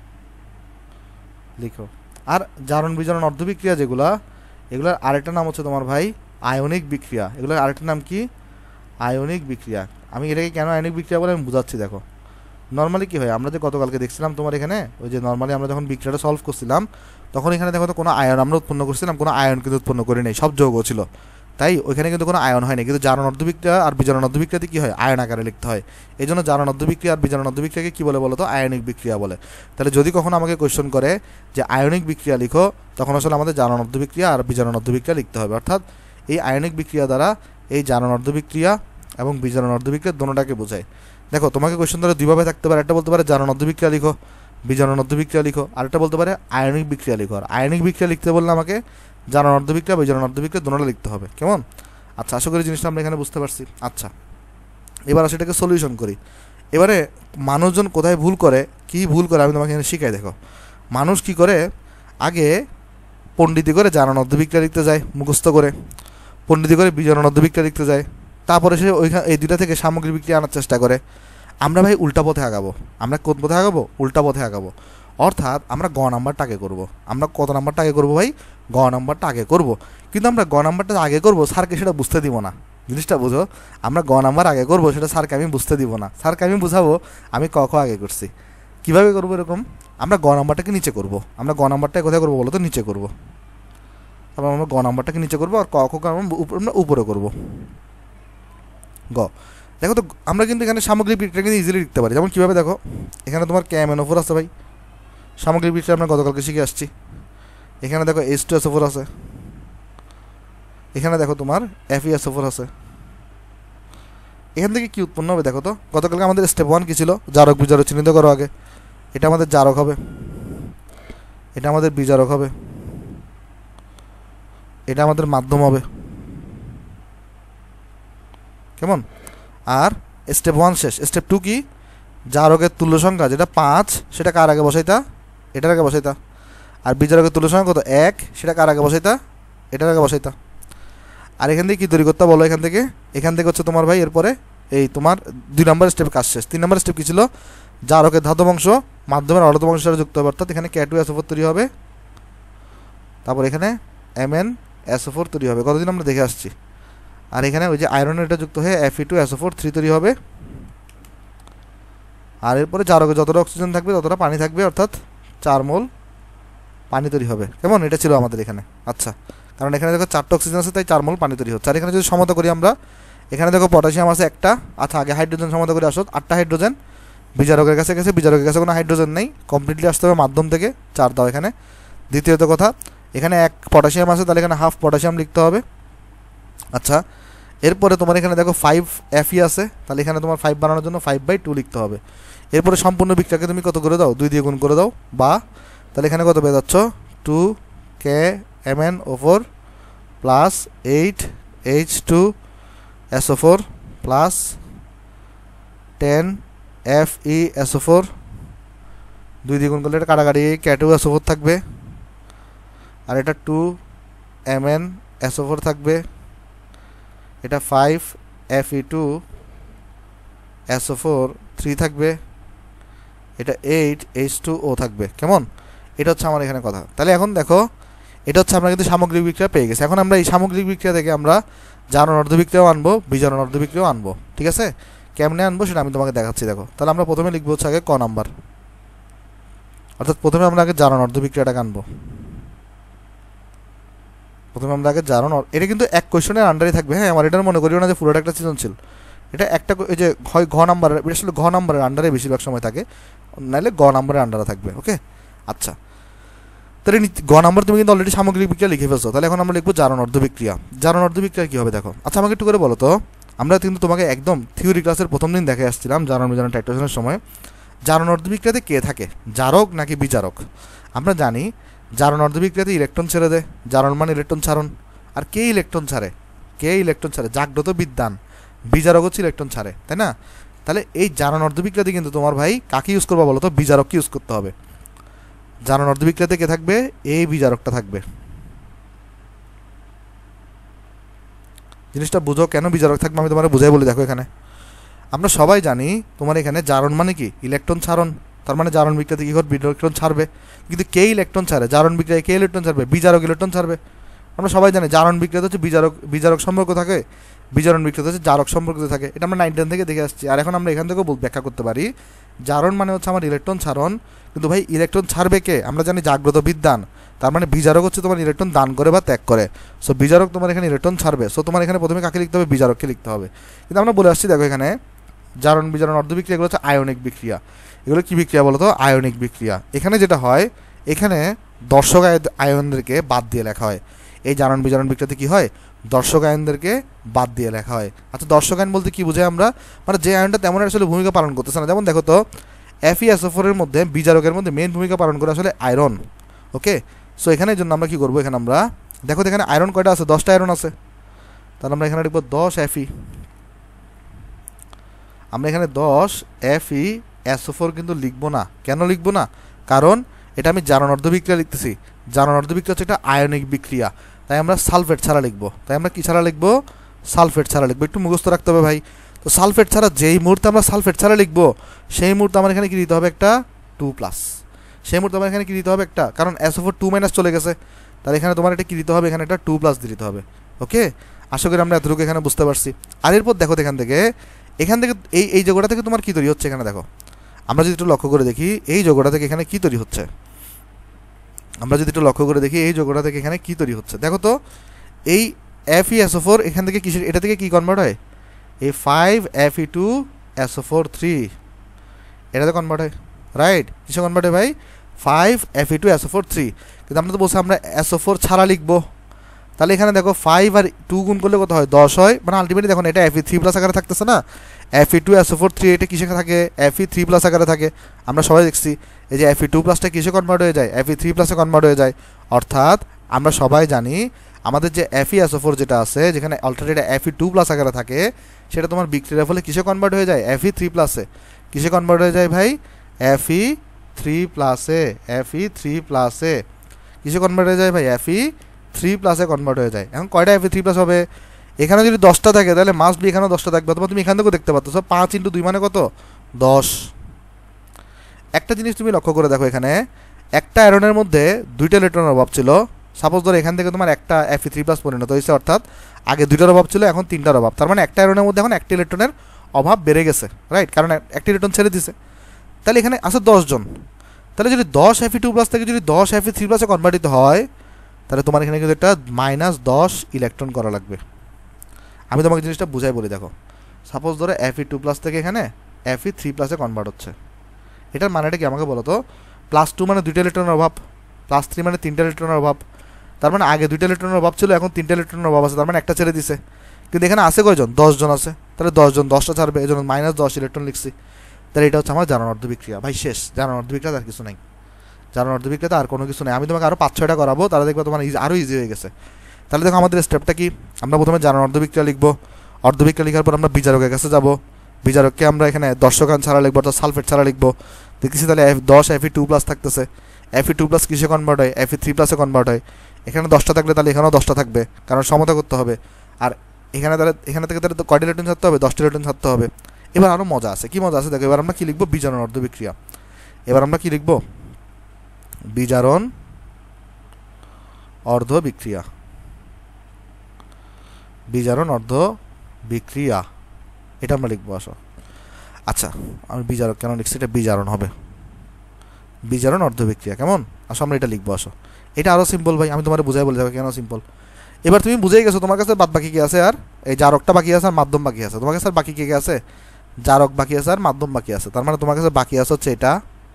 লিখো। আর জারণ বিজারণ অর্ধবিক্রিয়া যেগুলা, এগুলোর আরেকটা নাম হচ্ছে তোমার ভাই আয়নিক বিক্রিয়া। এগুলোর আরেকটা নাম কি? আয়নিক বিক্রিয়া। আমি এটাকে কেন আয়নিক বিক্রিয়া বলে আমি বুঝাচ্ছি। দেখো নর্মালি কী হয়, আমরা যে গতকালকে দেখছিলাম তোমার এখানে ওই যে নর্মালি আমরা যখন বিক্রিয়াটা সলভ করছিলাম, তখন এখানে দেখো তো কোনো আয়ন আমরা উৎপন্ন করছিলাম, কোনো আয়ন কিন্তু উৎপন্ন করি নাই, সব যৌগ ছিল। তাই ওইখানে কিন্তু কোনো আয়ন হয় না। কিন্তু জারণ অর্ধবিক্রিয়া আর বিজারণ অর্ধবিক্রিয়াতে কী হয়, আয়ন আকারে লিখতে হয়। এই জন্য জারণ অর্ধবিক্রিয়া আর বিজারণ অর্ধবিক্রিয়াকে কী বলে বলো তো? আয়নিক বিক্রিয়া বলে। তাহলে যদি কখনো আমাকে কোয়েশ্চন করে যে আয়নিক বিক্রিয়া লিখো, তখন আসলে আমাদের জারণ অর্ধবিক্রিয়া আর বিজারণ অর্ধবিক্রিয়া লিখতে হবে। অর্থাৎ এই আয়নিক বিক্রিয়া দ্বারা এই জারণ অর্ধবিক্রিয়া এবং বিজারণ অর্ধবিক্রিয়া দোনোটাকে বোঝায়। দেখো তোমাকে কোয়েশ্চন ধরে দুইভাবে থাকতে পারে। একটা বলতে পারে জারণ অর্ধবিক্রিয়া লিখো, বিজারণ অর্ধবিক্রিয়া লিখো। আরেকটা বলতে পারে আয়নিক বিক্রিয়া লিখো। আর আয়নিক বিক্রিয়া লিখতে বললে আমাকে জারণ অর্ধবিক্রিয়া বিজারণ অর্ধবিক্রিয়া দোনোটা লিখতে হবে। কেমন? আচ্ছা, আশা করি জিনিসটা আমরা এখানে বুঝতে পারছি। আচ্ছা, এবার সেটাকে সলিউশন করি। এবারে মানুষজন কোথায় ভুল করে, কি ভুল করে আমি তোমাকে এখানে শিখাই। দেখো মানুষ কি করে, আগে পণ্ডিতি করে জারণ অর্ধবিক্রিয়া লিখতে যায় মুখস্থ করে, পণ্ডিতি করে বিজারণ অর্ধবিক্রিয়া লিখতে যায়, তারপরে সে ওইখানে এই দুইটা থেকে সামগ্রিক বিক্রিয়া আনার চেষ্টা করে। আমরা ভাই উল্টা পথে আগাবো। আমরা কোন পথে আগাবো? উল্টা পথে আগাবো। অর্থাৎ আমরা গ নাম্বারটা আগে করবো। আমরা কত নাম্বারটা আগে করবো ভাই? গ নাম্বারটা আগে করবো। কিন্তু আমরা গ নাম্বারটা আগে করবো, স্যারকে সেটা বুঝতে দিব না। জিনিসটা বুঝো, আমরা গ নাম্বার আগে করবো, সেটা স্যারকে আমি বুঝতে দিব না। স্যারকে আমি বুঝাবো আমি ক খ আগে করছি। কীভাবে করবো এরকম? আমরা গ নাম্বারটাকে নিচে করবো। আমরা গ নাম্বারটা কোথায় করবো বলো তো? নিচে করবো। তারপর আমরা গ নাম্বারটাকে নিচে করবো, আর ক খ আমরা উপরে করবো। গ দেখো তো, আমরা কিন্তু এখানে সামগ্রিক বিক্রিয়া কিন্তু ইজিলি লিখতে পারি। যেমন কীভাবে দেখো, এখানে তোমার K M N O four আছে ভাই, সামগ্রিক বিক্রিয়া আমরা গতকালকে শিখে আসছি। এখানে দেখো H two S O four আছে, এখানে দেখো তোমার F E S O four আছে। এখান থেকে কী উৎপন্ন হবে দেখো তো? গতকালকে আমাদের স্টেপ ওয়ান কী ছিল? জারক বিজারক চিহ্নিত করো আগে। এটা আমাদের জারক হবে, এটা আমাদের বিজারক হবে, এটা আমাদের মাধ্যম হবে। কেমন? আর স্টেপ ওয়ান শেষ। স্টেপ টু কি? জারকের তুল্য সংখ্যা যেটা পাঁচ, সেটা কার আগে বসাইতা? এটার আগে বসাইতা। আর বিজারকের তুল্য সংখ্যা কত? এক, সেটা কার আগে বসাইতা? এটার আগে বসাইতা। আর এখান থেকে কী তৈরি করতে বলো? এখান থেকে এখান থেকে হচ্ছে তোমার ভাই এরপরে এই তোমার দুই নম্বর স্টেপ কাজ শেষ। তিন নম্বর স্টেপ কী ছিল? জারকের ধাতব অংশ মাধ্যমের অর্ধব অংশের সাথে যুক্ত হবে। অর্থাৎ এখানে K two S O four তৈরি হবে, তারপর এখানে M N S O four তৈরি হবে। কতদিন আমরা দেখে আসছি। আর এখানে ওই যে আয়রনের এটা যুক্ত হয়ে F E two S O four three তৈরি হবে। আর এরপরে জারকে যতটা অক্সিজেন থাকবে ততটা পানি থাকবে, অর্থাৎ চার মোল পানি তৈরি হবে। কেমন? এটা ছিল আমাদের এখানে। আচ্ছা, কারণ এখানে দেখো চারটা অক্সিজেন আছে, তাই চার মোল পানি তৈরি হচ্ছে। আর এখানে যদি সমতা করি আমরা, এখানে দেখো পটাশিয়াম আছে একটা। আচ্ছা, আগে হাইড্রোজেন সমতা করে আসো, আটটা হাইড্রোজেন। বিজারকের কাছে গেছে, বিজারকের কাছে কোনো হাইড্রোজেন নেই, কমপ্লিটলি আসতে হবে মাধ্যম থেকে, চার দাও এখানে। দ্বিতীয়ত কথা, এখানে এক পটাশিয়াম আছে, তাহলে এখানে হাফ পটাশিয়াম লিখতে হবে। আচ্ছা, এরপরে তোমার এখানে দেখো ফাইভ এফই আছে, তাহলে এখানে তোমার ফাইভ বানানোর জন্য ফাইভ বাই টু লিখতে হবে। এরপরে সম্পূর্ণ বিক্রিয়াকে তুমি কত করে দাও, দুই দিয়ে গুণ করে দাও, বা তাহলে এখানে কত পেয়ে যাচ্ছ, two K M N O four plus eight H two S O four plus ten F E S O four, দুই দিয়ে গুণ করলে এটা কাটাকাটি K two S O four থাকবে, আর এটা two M N S O four থাকবে, এটা five F E two S O four three থাকবে, এটা এইট এইচ টু ও থাকবে। কেমন? এটা হচ্ছে আমার এখানে কথা। তাহলে এখন দেখো এটা হচ্ছে আমরা কিন্তু সামগ্রিক বিক্রিয়া পেয়ে গেছি। এখন আমরা এই সামগ্রিক বিক্রিয়া থেকে আমরা জারণ অর্ধ বিক্রিয়াও আনবো, বিজারণ অর্ধ বিক্রিয়াও আনবো। ঠিক আছে, কেমনে আনবো সেটা আমি তোমাকে দেখাচ্ছি। দেখো, তাহলে আমরা প্রথমে লিখবো হচ্ছে আগে ক নাম্বার, অর্থাৎ প্রথমে আমরা আগে জারণ অর্ধ বিক্রিয়াটাকে আনবো। প্রথমে আমরা আগে জারণ, এটা কিন্তু এক কোয়েশনের আন্ডারে থাকবে। হ্যাঁ, আমার এটার মনে করিও না যে পুরোটা একটা সৃজনশীল, এটা একটা এই যে হয় ঘ নাম্বারের, আসলে ঘ নাম্বারের আন্ডারে বেশিরভাগ সময় থাকে, নাহলে গ নাম্বারের আন্ডারে থাকবে। ওকে, আচ্ছা, তাহলে গ নাম্বার তুমি কিন্তু অলরেডি সামগ্রিক বিক্রিয়া লিখে ফেলছো। তাহলে এখন আমরা লিখবো জারণ অর্ধ বিক্রিয়া। জারণ অর্ধ বিক্রিয়া কী হবে দেখো। আচ্ছা, আমাকে একটু করে বলো তো, আমরা কিন্তু তোমাকে একদম থিওরি ক্লাসের প্রথম দিন দেখে আসছিলাম জারণ বিজারণ টাইট্রেশনের সময়, জারণ অর্ধ বিক্রিয়াতে কে থাকে, জারক নাকি বিজারক? আমরা জানি জারণ অর্ধ বিক্রিয়াতে ইলেকট্রন ছেড়ে দেয়, জারণ মানে ইলেকট্রন ছাড়ন। আর কে ইলেকট্রন ছাড়ে, কে ইলেকট্রন ছাড়ে? জাগ্রত বিদ্বান। বিজারক হচ্ছে ইলেকট্রন ছাড়ে, তাই না? তাহলে এই জারণ অর্ধ বিক্রিয়াতে কিন্তু তোমার ভাই কাকে ইউজ করবা বলো তো? বিজারককে ইউজ করতে হবে। জারণ অর্ধ বিক্রিয়াতে কে থাকবে? এই বিজারকটা থাকবে। জিনিসটা বুঝো কেন বিজারক থাকবে, আমি তোমার বুঝাই বলি। দেখো, এখানে আমরা সবাই জানি তোমার এখানে জারণ মানে কি, ইলেকট্রন ছাড়ন। তার মানে জারণ বিক্রিয়াতে কী করবে, ইলেকট্রন ছাড়বে। কিন্তু কে ইলেকট্রন ছাড়ে? জারণ বিক্রিয়ায় কে ইলেকট্রন ছাড়বে? বিজারক ইলেকট্রন ছাড়বে। আমরা সবাই জানি জারণ বিক্রিয়াতে হচ্ছে বিজারক বিজারক সম্পর্ক থাকে, বিজারণ বিক্রিয়াতে হচ্ছে জারক সম্পর্ক থাকে। এটা আমরা নাইন টেন থেকে দেখে আসছি। আর এখন আমরা এখান থেকেও ব্যাখ্যা করতে পারি, জারণ মানে হচ্ছে আমার ইলেকট্রন ছাড়ন, কিন্তু ভাই ইলেকট্রন ছাড়বে কে? আমরা জানি জাগ্রত বিদ্বান। তার মানে বিজারক হচ্ছে তোমার ইলেকট্রন দান করে বা ত্যাগ করে। সো বিজারক তোমার এখানে ইলেকট্রন ছাড়বে। সো তোমার এখানে প্রথমে কাকে লিখতে হবে? বিজারককে লিখতে হবে। কিন্তু আমরা বলে আসছি, দেখো এখানে জারণ বিজারণ অর্ধ বিক্রিয়া এগুলো হচ্ছে আয়নিক বিক্রিয়া। এগুলো কি বিক্রিয়া বলো তো? আয়নিক বিক্রিয়া। এখানে যেটা হয়, এখানে দর্শক আয়নদেরকে বাদ দিয়ে লেখা হয়। এই জারণ বিজারণ বিক্রিয়াতে কি হয়? দর্শক আয়নদেরকে বাদ দিয়ে লেখা হয়। আচ্ছা, দর্শক আয়ন বলতে কি বোঝাই আমরা? মানে যে আয়নটা তেমন আসলে ভূমিকা পালন করতেছে না। যেমন দেখো তো, F E S O four এর মধ্যে বিজারকের মধ্যে মেইন ভূমিকা পালন করে আসলে আয়রন। ওকে, সো এখানে জন্য আমরা কি করবো, এখানে আমরা দেখো এখানে আয়রন কয়টা আছে? দশটা আয়রন আছে। তাহলে আমরা এখানে লিখবো দশ এফ ই। আমরা এখানে দশ F E S O four কিন্তু লিখবো না। কেন লিখবো না? কারণ এটা আমি জারণ অর্ধ বিক্রিয়া লিখতেছি। জারণ অর্ধ বিক্রিয়া হচ্ছে একটা আয়নিক বিক্রিয়া, তাই আমরা সালফেট ছাড়া লিখবো। তাই আমরা কি ছাড়া লিখবো? সালফেট ছাড়া লিখবো। একটু মুখস্থ রাখতে হবে ভাই। তো সালফেট ছাড়া যেই মুহূর্তে আমরা সালফেট ছাড়া লিখবো, সেই মুহূর্তে আমার এখানে কি দিতে হবে? একটা টু প্লাস। সেই মুহূর্তে আমার এখানে কি দিতে হবে? একটা, কারণ S O four two minus চলে গেছে, তাহলে এখানে তোমার এটা কি দিতে হবে? এখানে একটা টু প্লাস দিতে হবে। ওকে, আশা করি আমরা এতটুকু এখানে বুঝতে পারছি। আর এরপর দেখো এখান থেকে এখান থেকে এই এই যোগটা থেকে তোমার কী তৈরি হচ্ছে? এখানে দেখো, আমরা যদি একটু লক্ষ্য করে দেখি এই যোগটা থেকে এখানে কী তৈরি হচ্ছে, আমরা যদি একটু লক্ষ্য করে দেখি এই যোগটা থেকে এখানে কী তৈরি হচ্ছে, দেখো তো এই F E S O four এখান থেকে কিসের, এটা থেকে কী কনভার্ট হয়? এই five F E two S O four three, এটাতে কনভার্ট হয়। রাইট, কিসে কনভার্ট হয় ভাই? Five F E two S O four three. কিন্তু আমরা তো বলছি আমরা এস ও ফোর ছাড়া লিখবো। তাহলে এখানে দেখো ফাইভ আর টু গুণ করলে কত হয়? দশ হয়। মানে আলটিমেটলি দেখো এটা এফ ই থ্রি প্লাস আকারে থাকতেছে না, F E two S O four three, এটা কিসে থাকে? এফ ই থ্রি প্লাস আকারে থাকে। আমরা সবাই দেখছি এই যে এফ ই টু প্লাসটা কিসে কনভার্ট হয়ে যায়? এফ ই থ্রি প্লাসে কনভার্ট হয়ে যায়। অর্থাৎ আমরা সবাই জানি আমাদের যে F E S O four যেটা আছে, যেখানে অলরেডি এটা এফ ই টু প্লাস আকারে থাকে, সেটা তোমার বিক্রিয়ার ফলে কিসে কনভার্ট হয়ে যায়? এফ ই থ্রি প্লাসে। কিসে কনভার্ট হয়ে যায় ভাই? এফ ই থ্রি প্লাসে। এফ ই থ্রি প্লাসে কিসে কনভার্ট হয়ে যায় ভাই? এফ ই থ্রি প্লাসে কনভার্ট হয়ে যায়। এখন কয়টা এফ ই থ্রি প্লাস হবে? এখানে যদি দশটা থাকে তাহলে মাস্ট বি এখানেও দশটা থাকবে। অথবা তুমি এখান থেকেও দেখতে পাচ্ছ পাঁচ ইন্টু দুই মানে কত? দশ। একটা জিনিস তুমি লক্ষ্য করে দেখো, এখানে একটা আয়রনের মধ্যে দুইটা ইলেকট্রনের অভাব ছিল। সাপোজ ধরো এখান থেকে তোমার একটা এফ ই থ্রি প্লাস পরিণত হয়েছে, অর্থাৎ আগে দুইটার অভাব ছিল, এখন তিনটার অভাব। তার মানে একটা আয়রনের মধ্যে এখন একটা ইলেকট্রনের অভাব বেড়ে গেছে। রাইট, কারণ একটা ইলেকট্রন ছেড়ে দিছে। তাহলে এখানে আছে দশজন। তাহলে যদি দশ এফ ই টু প্লাস থেকে যদি দশ এফ ই থ্রি প্লাসে কনভার্টিত হয়, তাহলে তোমার এখানে কিন্তু একটা মাইনাস দশ ইলেকট্রন করা লাগবে। আমি তোমাকে জিনিসটা বুঝাই বলি, দেখো সাপোজ ধরো এফ ই টু প্লাস থেকে এখানে এফ ই থ্রি প্লাসে কনভার্ট হচ্ছে, এটার মানেটা কি আমাকে বলো তো? প্লাস টু মানে দুইটা ইলেকট্রনের অভাব, প্লাস থ্রি মানে তিনটা ইলেকট্রনের অভাব। তার মানে আগে দুইটা ইলেকট্রনের অভাব ছিল, এখন তিনটা ইলেকট্রনের অভাব আছে, তার মানে একটা ছেড়ে দিছে। কিন্তু এখানে আছে কয়জন, দশজন আছে, তাহলে দশজন দশটা ছাড়বে, এই জন্য মাইনাস দশ ইলেকট্রন লিখছি। তাহলে এটা হচ্ছে আমার জারণ অর্ধবিক্রিয়া ভাই, শেষ। জারণ অর্ধবিক্রিয়া আর কিছু নাই, জারণ অর্ধবিক্রিয়াতে আর কোনো কিছু নেই। আমি তোমাকে আরও পাঁচ ছয়টা করাবো, তাহলে দেখবো তোমার আরও ইজি হয়ে গেছে। তাহলে দেখো আমাদের স্টেপটা কি, আমরা প্রথমে জারণ অর্ধবিক্রিয়া লিখবো, অর্ধবিক্রিয়া লেখার পর আমরা বিজারকের কাছে যাবো, বিজারককে আমরা এখানে দর্শকান ছাড়া লিখবো, অর্থাৎ সালফেট ছাড়া লিখবো। দেখতেছি তাহলে এফ দশ এফি টু প্লাস থাকতেছে, এফি টু প্লাস কিসে কনভার্ট হয়, এফি থ্রি প্লাসে কনভার্ট হয়। এখানে দশটা থাকলে তাহলে এখানেও দশটা থাকবে, কারণ সমতা করতে হবে। আর এখানে তাহলে এখানে থেকে তাহলে কয়টা ইলেকট্রন ছাড়তে হবে, দশটা ইলেকট্রন ছাড়তে হবে। এবার আরও মজা আছে, কি মজা আছে দেখো, এবার আমরা কি লিখবো, বিজারণ অর্ধবিক্রিয়া। এবার আমরা কি লিখবো, বিজারণ অর্ধবিক্রিয়া, বিজারণ অর্ধবিক্রিয়া এটা আমরা লিখবো। আসো আচ্ছা, আমি বিজারক কেন লিখছি, এটা বিজারণ হবে, বিজারণ অর্ধবিক্রিয়া, কেমন? আসো আমরা এটা লিখবো। আসো এটা আরও সিম্পল ভাই, আমি তোমার বুঝাই বলে যাবো কেন সিম্পল। এবার তুমি বুঝেই গেছো, তোমার কাছে বাদ বাকি কি আছে, আর এই জারকটা বাকি আছে আর মাধ্যম বাকি আছে। তোমার কাছে আর বাকি কে কে আছে, জারক বাকি আছে আর মাধ্যম বাকি আছে। তার মানে তোমার কাছে বাকি আছে হচ্ছে এটা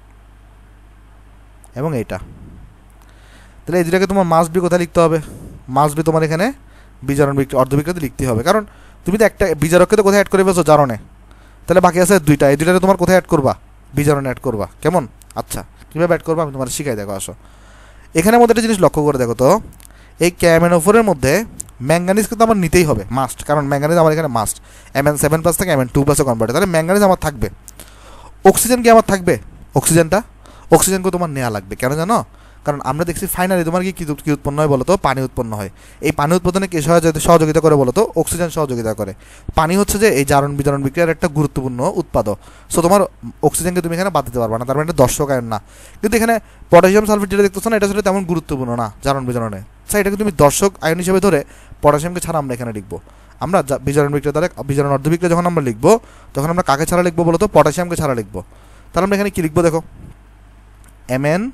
এবং এইটা। তাহলে এই দুটাকে তোমার মাস বি কোথায় লিখতে হবে, মাস বি তোমার এখানে বিজারণ অর্ধবিক্রিয়াতে লিখতে হবে, কারণ তুমি তো একটা বিজারককে তো কোথায় অ্যাড করে ফেলছো, জারণে। তাহলে বাকি আছে দুইটা, এই দুইটাতে তোমার কোথায় অ্যাড করবা, বিজারণে অ্যাড করবা, কেমন? আচ্ছা কীভাবে অ্যাড করবা আমি তোমার শিখাই, দেখো। আসো এখানের মধ্যে একটা জিনিস লক্ষ্য করে দেখো তো, এই ক্যামেনোফোরের মধ্যে ম্যাঙ্গানিজ কিন্তু আমার নিতেই হবে মাস্ট, কারণ ম্যাঙ্গানিজ আমার এখানে must. M N seven plus থেকে এম এন টু প্লাসে কনভার্ট, তাহলে ম্যাঙ্গানিজ আমার থাকবে। অক্সিজেন কি আমার থাকবে, অক্সিজেনটা অক্সিজেনকে তোমার নেওয়া লাগবে, কেন জানো? কারণ আমরা দেখছি ফাইনালি তোমার কি কী উৎপন্ন হয় বলো তো, পানি উৎপন্ন হয়। এই পানি উৎপাদনে কে সহযোগিতা করে বলো তো, অক্সিজেন সহযোগিতা করে। পানি হচ্ছে যে এই জারণ বিজারণ বিক্রিয়ার একটা গুরুত্বপূর্ণ উৎপাদক। সো তোমার অক্সিজেনকে তুমি এখানে বাদ দিতে পারবে না, তার মানে এটা দর্শক আয়ন না। কিন্তু এখানে পটাশিয়াম সালফেট যেটা দেখতেছো না, এটা আসলে তেমন গুরুত্বপূর্ণ না জারণ বিজারণে। স্যার এটাকে তুমি দর্শক আয়ন হিসেবে ধরে পটাশিয়ামকে ছাড়া আমরা এখানে লিখবো। আমরা বিজারণ বিক্রিয়া দ্বারা বিজারণ অর্ধবিক্রিয়া যখন আমরা লিখবো, তখন আমরা কাকে ছাড়া লিখবো বলো তো, পটাশিয়ামকে ছাড়া লিখবো। তাহলে আমরা এখানে কি লিখবো দেখো, M N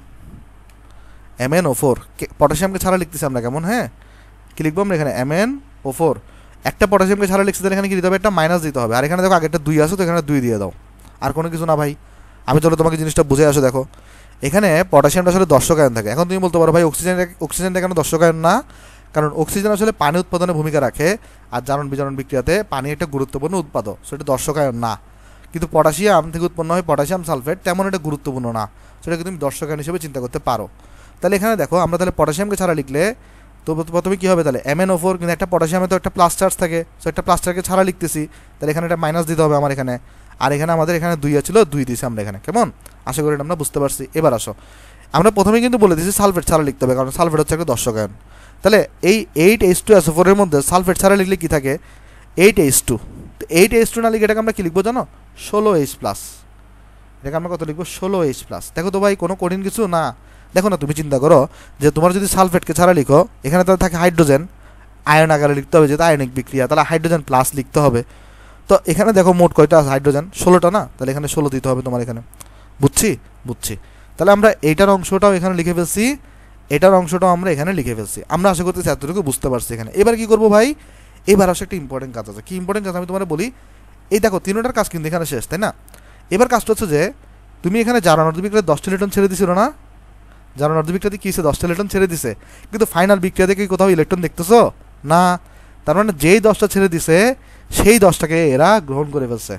M N O four, পটাশিয়ামকে ছাড়া লিখতেছি আমরা, কেমন? হ্যাঁ কি লিখবো আমরা এখানে, এম এন ও ফোর। একটা পটাশিয়ামকে ছাড়া লিখছি, তাহলে এখানে কি দিতে হবে, একটা মাইনাস দিতে হবে। আর এখানে দেখো আগেরটা দুই আসো, তো এখানে দুই দিয়ে দাও, আর কোনো কিছু না ভাই। আমি চলো তোমাকে জিনিসটা বুঝে আসো। দেখো এখানে পটাশিয়ামটা আসলে দর্শক আয়ন থাকে। এখন তুমি বলতে পারো ভাই অক্সিজেন অক্সিজেনটা কেন দর্শক আয়ন না, কারণ অক্সিজেন আসলে পানি উৎপাদনে ভূমিকা রাখে, আর জারণ বিজারণ বিক্রিয়াতে পানি একটা গুরুত্বপূর্ণ উৎপাদক, সেটা দর্শক আয়ন না। কিন্তু পটাশিয়াম থেকে উৎপন্ন হয় পটাশিয়াম সালফেট, তেমন এটা গুরুত্বপূর্ণ না, সেটাকে তুমি দর্শক আয়ন হিসেবে চিন্তা করতে পারো। তাহলে এখানে দেখো আমরা তাহলে পটাশিয়ামকে ছাড়া লিখলে তো প্রথমে কী হবে, তাহলে এম এন ও ফোর, কিন্তু একটা পটাশিয়ামে তো একটা প্লাস চার্জ থাকে, সো একটা প্লাস চার্জকে ছাড়া লিখতেছি, তাহলে এখানে একটা মাইনাস দিতে হবে আমার এখানে। আর এখানে আমাদের এখানে দুই আছিল, দুই দিয়েছি আমরা এখানে, কেমন? আশা করি আমরা বুঝতে পারছি। এবার আসো, আমরা প্রথমে কিন্তু বলে দিয়েছি সালফেট ছাড়া লিখতে হবে, কারণ সালফেট হচ্ছে একটা দর্শক আয়ন। তাহলে এই eight H two S O ফোরের মধ্যে সালফেট ছাড়া লিখলে কী থাকে, এইট এইচ টু। তো এইট এইচ টু না লিখে এটাকে আমরা কী লিখবো জানো, ষোলো এইচ প্লাস। এটাকে আমরা কত লিখবো, ষোলো এইচ প্লাস। দেখো তো ভাই কোনো কঠিন কিছু না। দেখো না, তুমি চিন্তা করো যে তোমার যদি সালফেটকে ছাড়া লিখো, এখানে তাহলে থাকে হাইড্রোজেন, আয়ন আকারে লিখতে হবে, যেহেতু আয়নিক বিক্রিয়া, তাহলে হাইড্রোজেন প্লাস লিখতে হবে। তো এখানে দেখো মোট কয়টা আছে হাইড্রোজেন, ষোলোটা না, তাহলে এখানে ষোলো দিতে হবে তোমার এখানে। বুঝছি বুঝছি তাহলে আমরা এইটার অংশটাও এখানে লিখে ফেলছি, এটার অংশটাও আমরা এখানে লিখে ফেলছি। আমরা আশা করতেছি এতটুকু বুঝতে পারছি এখানে। এবার কি করবো ভাই, এবার আসলে একটা ইম্পর্টেন্ট কাজ আছে। কি ইম্পর্টেন্ট কাজ আমি তোমার বলি, এই দেখো তিনটার কাজ কিন্তু এখানে শেষ, তাই না? এবার কাজটা হচ্ছে যে তুমি এখানে জারণ অর্ধবিক্রিয়ায় দশটা ইলেকট্রন ছেড়ে দিছিল না, জারণ অর্ধবিক্রিয়াতে কী হয়েছে, দশটা ইলেকট্রন ছেড়ে দিছে, কিন্তু ফাইনাল বিক্রিয়াতে কি কোথাও ইলেকট্রন দেখতেছো না? তার মানে যেই দশটা ছেড়ে দিছে সেই দশটাকে এরা গ্রহণ করে ফেলছে।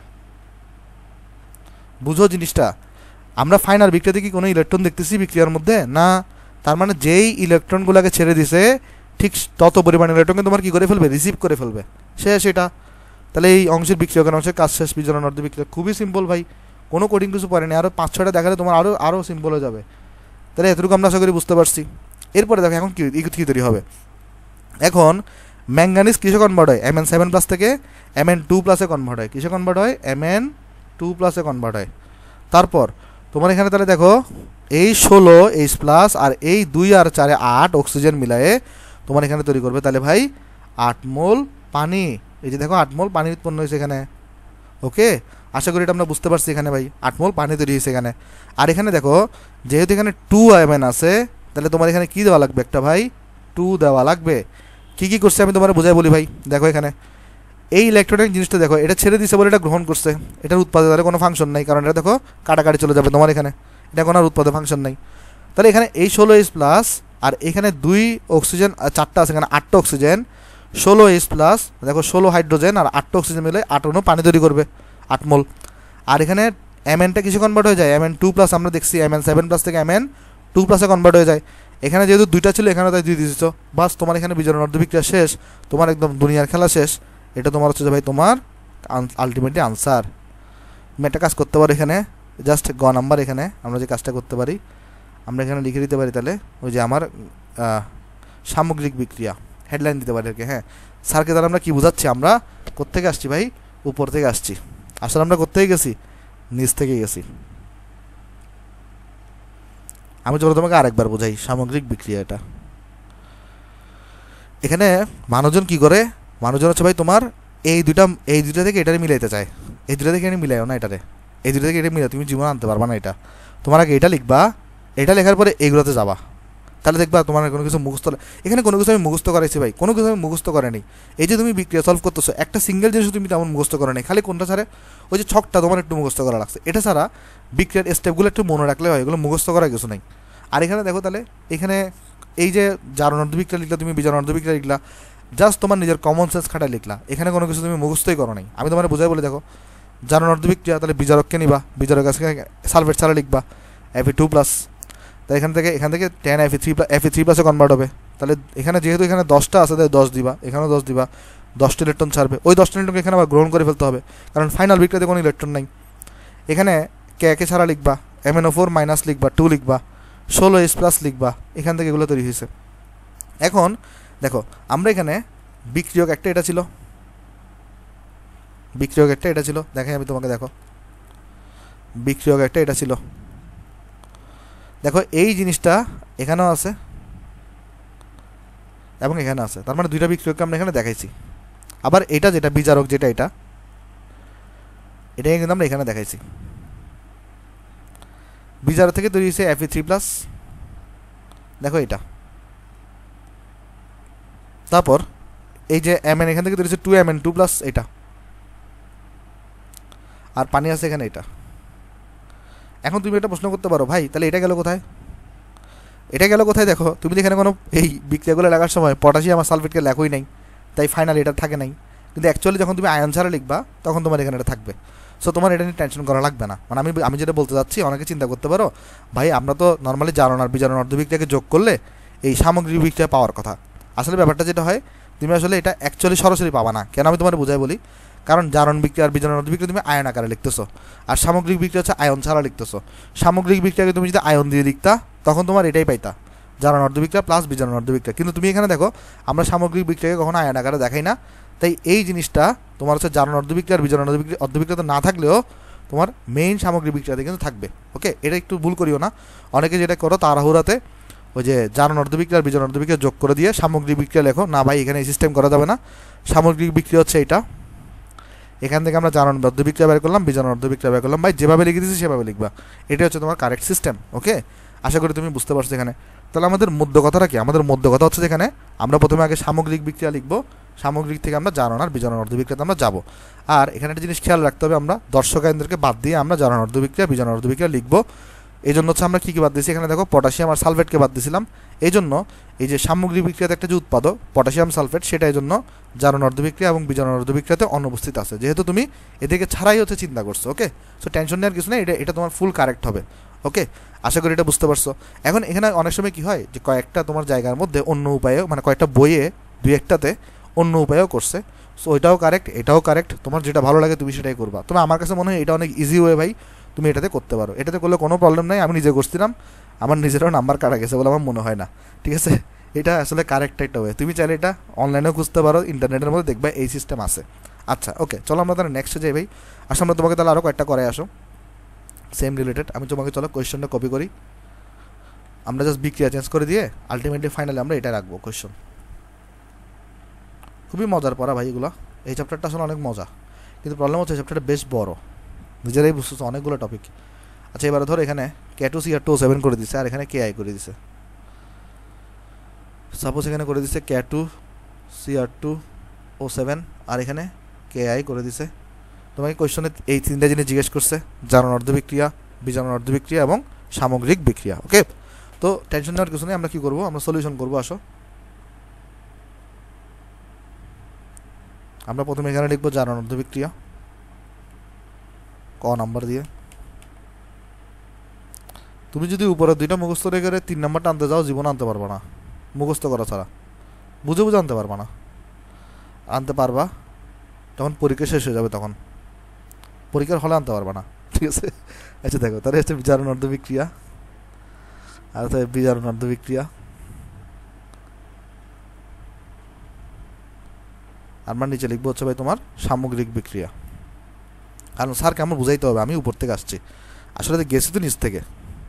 বুঝো জিনিসটা, আমরা ফাইনাল বিক্রিয়াতে কি কোনো ইলেকট্রন দেখতেছি বিক্রিয়ার মধ্যে না? তার মানে যেই ইলেকট্রনগুলোকে ছেড়ে দিছে ঠিক তত পরিমাণ ইলেকট্রনকে তোমার কী করে ফেলবে, রিসিভ করে ফেলবে, সে সেটা। তাহলে এই অংশের বিক্রিয়কের অংশের কাজ শেষ, বিজারণ অর্ধবিক্রিয়া। খুবই সিম্পল ভাই, কোনো কঠিন কিছু পড়েনি। আরও পাঁচ ছয়টা দেখালে তোমার আরও আরও সিম্পল হয়ে যাবে। তাহলে এতটুকু আমরা আশা করি বুঝতে পারছি। এরপরে দেখো এখন কী কী তৈরি হবে। এখন ম্যাঙ্গানিজ কিসে কনভার্ট হয়, এম এন সেভেন প্লাস থেকে এম এন টু প্লাসে কনভার্ট হয়। কিসে কনভার্ট হয়, এম এন টু প্লাসে কনভার্ট হয়। তারপর তোমার এখানে তাহলে দেখো এই ষোলো এইচ প্লাস আর এই দুই আর চারে আট অক্সিজেন মিলায়ে তোমার এখানে তৈরি করবে তাহলে ভাই আট মোল পানি। এই যে দেখো আট মোল পানি উৎপন্ন হয়েছে এখানে। ওকে, আশা করি এটা আমরা বুঝতে পারছি। এখানে ভাই আট মোল পানি তৈরি হয়েছে এখানে। আর এখানে দেখো যেহেতু এখানে টু আয়ন আছে, তাহলে তোমার এখানে কী দেওয়া লাগবে, একটা ভাই টু দেওয়া লাগবে। কী কী করছে আমি তোমার বোঝাই বলি ভাই। দেখো এখানে এই ইলেকট্রনিক জিনিসটা দেখো, এটা ছেড়ে দিছে বলে এটা গ্রহণ করছে, এটার উৎপাদনের কোনো ফাংশন নাই, কারণ এটা দেখো কাটাকাটি চলে যাবে তোমার এখানে, এটা কোনো আর উৎপাদন ফাংশন নাই। তাহলে এখানে এই ষোলো এইচ প্লাস আর এখানে দুই অক্সিজেন চারটা আছে, এখানে আটটা অক্সিজেন ষোলো এইচ প্লাস, দেখো ষোলো হাইড্রোজেন আর আটটা অক্সিজেন মিলে আট অণু পানি তৈরি করবে, আট মোল। আর এখানে এমএনটা কিছু কনভার্ট হয়ে যায়, এমএন টু প্লাস, আমরা দেখছি এমএন সেভেন প্লাস থেকে এমএন টু প্লাসে কনভার্ট হয়ে যায়। এখানে যেহেতু দুইটা ছিল এখানে তাই দুই দিয়েছ, বাস তোমার এখানে বিজারণ অর্ধবিক্রিয়া শেষ, তোমার একদম দুনিয়ার খেলা শেষ। এটা তোমার হচ্ছে যে ভাই তোমার আলটিমেটলি আনসার। তুমি একটা কাজ করতে পারো এখানে, জাস্ট গ নাম্বার এখানে আমরা যে কাজটা করতে পারি, আমরা এখানে লিখে দিতে পারি তাহলে ওই যে আমার সামগ্রিক বিক্রিয়া হেডলাইন দিতে পারি আর কি। হ্যাঁ, স্যারকে তাহলে আমরা কী বোঝাচ্ছি, আমরা কোত্থেকে আসছি ভাই, উপর থেকে আসছি। আসলে আমরা কোত্থেকে গেছি, নিচ থেকে গেছি। আমি চলো তোমাকে আরেকবার বোঝাই সামগ্রিক বিক্রিয়া। এটা এখানে মানুষজন কি করে, মানুষজন হচ্ছে ভাই তোমার এই দুইটা এই দুইটা থেকে এটারে মিলাইতে চায়, এই দুইটা থেকে এটা মিলাইও না, এটারে এই দুইটা থেকে এটা মিলাই তুমি জীবন আনতে পারবা না। এটা তোমার আগে এটা লিখবা, এটা লেখার পরে এইগুলোতে যাবা, তাহলে দেখবা তোমার কোনো কিছু মুখস্থ। এখানে কোনো কিছু আমি মুখস্থ করাইছি ভাই, কোনো কিছু আমি মুখস্থ করেনি। এই যে তুমি বিক্রিয়া সলভ করতেছো, একটা সিঙ্গেল জিনিস তুমি তেমন মুখস্থ করে নেই, খালি কোনটা ছাড়ে ওই যে ছকটা তোমার একটু মুখস্থ করা লাগছে। এটা ছাড়া বিক্রিয়ার স্টেপগুলো একটু মনে রাখলে হয়, এগুলো মুখস্থ করার কিছু নেই। আর এখানে দেখো তাহলে এখানে এই যে জারণ অর্ধবিক্রিয়া লিখলা, তুমি বিজারণ অর্ধবিক্রিয়া লিখলা, জাস্ট তোমার নিজের কমন সেন্স খাটায় লিখলা, এখানে কোনো কিছু তুমি মুখস্থই করো নাই। আমি তোমার বোঝাই বলে দেখো, জারণ অর্ধবিক্রিয়া তাহলে বিজারককে নিবা, বিজারক আছে সালফেট ছাড়া লিখবা এফি টু প্লাস, তাই এখান থেকে এখান থেকে ten F E three plus F E three প্লাসে কনভার্ট হবে। তাহলে এখানে যেহেতু এখানে দশটা আছে তাই দশ দিবা, এখানেও দশ দিবা, দশটা ইলেকট্রন ছাড়বে, ওই দশটা ইলেকট্রনকে এখানে আবার গ্রহণ করে ফেলতে হবে, কারণ ফাইনাল বিক্রিয়াতে কোনো ইলেকট্রন নাই। এখানে কে কে ছাড়া লিখবা, এমএনও ফোর মাইনাস লিখবা, টু লিখবা, ষোলো এস প্লাস লিখবা, এখান থেকে এগুলো তৈরি হয়েছে। এখন দেখো আমরা এখানে বিক্রিয়ক একটা এটা ছিল, বিক্রিয়ক একটা এটা ছিল, দেখাই আমি তোমাকে, দেখো বিক্রিয়ক একটা এটা ছিল, দেখো এই জিনিসটা এখানেও আছে এবং এখানে আছে, তার মানে দুইটা বিক্রিয়ককে আমরা এখানে দেখাইছি। আবার এটা যেটা বিজারক যেটা এটা এটাকে কিন্তু আমরা এখানে দেখাইছি। বিজারক থেকে তৈরি হয়েছে এফি থ্রি প্লাস, দেখো এটা। তারপর এই যে এমএন এখান থেকে তৈরি হয়েছে টু এমএন টু প্লাস, এটা। আর পানি আছে এখানে এটা। এখন তুমি একটা প্রশ্ন করতে পারো, ভাই তাহলে এটা গেল কোথায়, এটা গেল কোথায়? দেখো তুমি এখানে কোনো এই বিক্রিয়াগুলো লেখার সময় পটাশিয়াম আর সালফেটকে লেখোই নাই, তাই ফাইনাল এটা থাকে নাই। কিন্তু অ্যাকচুয়ালি যখন তুমি আয়ন ছাড়া লিখবা তখন তোমার এখানে এটা থাকবে। সো তোমার এটা নিয়ে টেনশন করা লাগবে না। মানে আমি আমি যেটা বলতে চাচ্ছি, অনেকে চিন্তা করতে পারো ভাই আমরা তো নর্মালি জারণ আর বিজারণ অর্ধবিক্রিয়াকে যোগ করলে এই সামগ্রিক বিক্রিয়া পাওয়ার কথা। আসলে ব্যাপারটা যেটা হয়, তুমি আসলে এটা অ্যাকচুয়ালি সরাসরি পাবা না। কেন আমি তোমার বোঝাই বলি, কারণ জারণ বিক্রিয়া আর বিজারণ অর্ধবিক্রিয়া তুমি আয়ন আকারে লিখতেছো, আর সামগ্রিক বিক্রিয়া হচ্ছে আয়ন ছাড়া লিখতেছো। সামগ্রিক বিক্রিয়াকে তুমি যদি আয়ন দিয়ে লিখতা তখন তোমার এটাই পাইতা, জারণ অর্ধবিক্রিয়া প্লাস বিজারণ অর্ধবিক্রিয়া। কিন্তু তুমি এখানে দেখো আমরা সামগ্রিক বিক্রিয়াকে কখনো আয়ন আকারে দেখাই না, তাই এই জিনিসটা তোমার হচ্ছে জারণ অর্ধবিক্রিয়া আর বিজারণ অর্ধবিক্রিয়া অর্ধবিক্রিয়া তো না থাকলেও তোমার মেইন সামগ্রিক বিক্রিয়াতে কিন্তু থাকবে। ওকে, এটা একটু ভুল করিও না। অনেকে যেটা করো তাড়াহুড়াতে ওই যে জারণ অর্ধবিক্রিয়া আর বিজারণ অর্ধবিক্রিয়া যোগ করে দিয়ে সামগ্রিক বিক্রিয়া লেখো, না ভাই এখানে এই সিস্টেম করা যাবে না। সামগ্রিক বিক্রিয়া হচ্ছে এটা, এখান থেকে আমরা জারণ অর্ধবিক্রিয়া বের করলাম, বিজারণ অর্ধবিক্রিয়া বের করলাম, ভাই যেভাবে লিখে দিয়েছি সেভাবে লিখবা, এটা হচ্ছে তোমার কারেক্ট সিস্টেম। ওকে, আশা করি তুমি বুঝতে পারছো এখানে। তাহলে আমাদের মধ্য কথাটা কি? আমাদের মধ্য কথা হচ্ছে যেখানে আমরা প্রথমে আগে সামগ্রিক বিক্রিয়া লিখবো, সামগ্রিক থেকে আমরা জারণ আর বিজারণ অর্ধবিক্রিয়াতে আমরা যাবো। আর এখানে একটা জিনিস খেয়াল রাখতে হবে, আমরা দর্শক আয়নদেরকে বাদ দিয়ে আমরা জারণ অর্ধবিক্রিয়া বিজারণ অর্ধবিক্রিয়া লিখবো। এই জন্য হচ্ছে আমরা কী কী বাদ দিয়েছি, এখানে দেখো পটাশিয়াম আর সালফেটকে বাদ দিয়েছিলাম। এই জন্য এই যে সামগ্রিক বিক্রিয়াতে একটা যে উৎপাদক পটাশিয়াম সালফেট, সেটা এই জন্য জারণ অর্ধবিক্রিয়া এবং বিজারণ অর্ধবিক্রিয়াতে অনুপস্থিত আছে, যেহেতু তুমি এদেরকে ছাড়াই হচ্ছে চিন্তা করছো। ওকে, সো টেনশন নেওয়ার কিছু নেই, এটা এটা তোমার ফুল কারেক্ট হবে। ওকে, আশা করি এটা বুঝতে পারছো। এখন এখানে অনেক সময় কী হয় যে কয়েকটা তোমার জায়গার মধ্যে অন্য উপায়েও, মানে কয়েকটা বইয়ে দুই একটাতে অন্য উপায়েও করছে, সো ওইটাও কারেক্ট এটাও কারেক্ট, তোমার যেটা ভালো লাগে তুমি সেটাই করবা। তবে আমার কাছে মনে হয় এটা অনেক ইজি ওয়ে ভাই, তুমি এটাতে করতে পারো, এটাতে করলে কোনো প্রবলেম নাই। আমি নিজে করছিলাম, আমার নিজেরও নাম্বার কাটা গেছে বলে আমার মনে হয় না। ঠিক আছে, এটা আসলে কারেক্ট একটা ওয়ে। তুমি চাইলে এটা অনলাইনেও খুঁজতে পারো, ইন্টারনেটের মধ্যে দেখবে এই সিস্টেম আছে। আচ্ছা ওকে, চলো আমরা তাহলে নেক্সটে যাই ভাই। আসলে আমরা তোমাকে তাহলে আরও কয়েকটা করে আসো সেম রিলেটেড। আমি তোমাকে চলো কোয়েশ্চনটা কপি করি, আমরা জাস্ট বিক্রিয়া চেঞ্জ করে দিয়ে আলটিমেটলি ফাইনালি আমরা এটা রাখবো কোয়েশ্চন। খুবই মজার পড়া ভাই এগুলো, এই চ্যাপ্টারটা আসলে অনেক মজা, কিন্তু প্রবলেম হচ্ছে এই চ্যাপ্টারটা বেশ বড়, নিজেরাই বুঝতেছো অনেকগুলো টপিক। আচ্ছা এবারে ধরো এখানে K two C R two seven করে দিছে, আর এখানে কে আই করে দিছে। সাপোজ এখানে করে দিছে K two C R two O seven, আর এখানে কে আই করে দিছে। তোমাকে কোয়েশ্চনে এই তিনটা জিনিস জিজ্ঞেস করছে, জারণ অর্ধবিক্রিয়া, বিজারণ অর্ধবিক্রিয়া এবং সামগ্রিক বিক্রিয়া। ওকে, তো টেনশন নেওয়ার কিছু নেই, আমরা কী করবো, আমরা সলিউশন করবো। আসো আমরা প্রথমে এখানে লিখবো জারণ অর্ধ বিক্রিয়া ক নাম্বার দিয়ে। তুমি যদি উপরে দুইটা মুখস্থ রেখে তিন নাম্বারটা আনতে যাও জীবন আনতে পারবা না, মুখস্থ করা ছাড়া বুঝে বুঝে আনতে পারবা না। আনতে পারবা তখন পরীক্ষা শেষ হয়ে যাবে, তখন পরীক্ষার হলে আনতে পারবা না, ঠিক আছে। আচ্ছা দেখো, তাহলে হচ্ছে বিজারণ অর্ধ বিক্রিয়া, আর হচ্ছে বিজারণ অর্ধ বিক্রিয়া, আমরা নিচে লিখবো হচ্ছে ভাই তোমার সামগ্রিক বিক্রিয়া। কারণ স্যার কেমন বুঝাইতে হবে, আমি উপর থেকে আসছি, আসলে গেছি তো নিচ থেকে।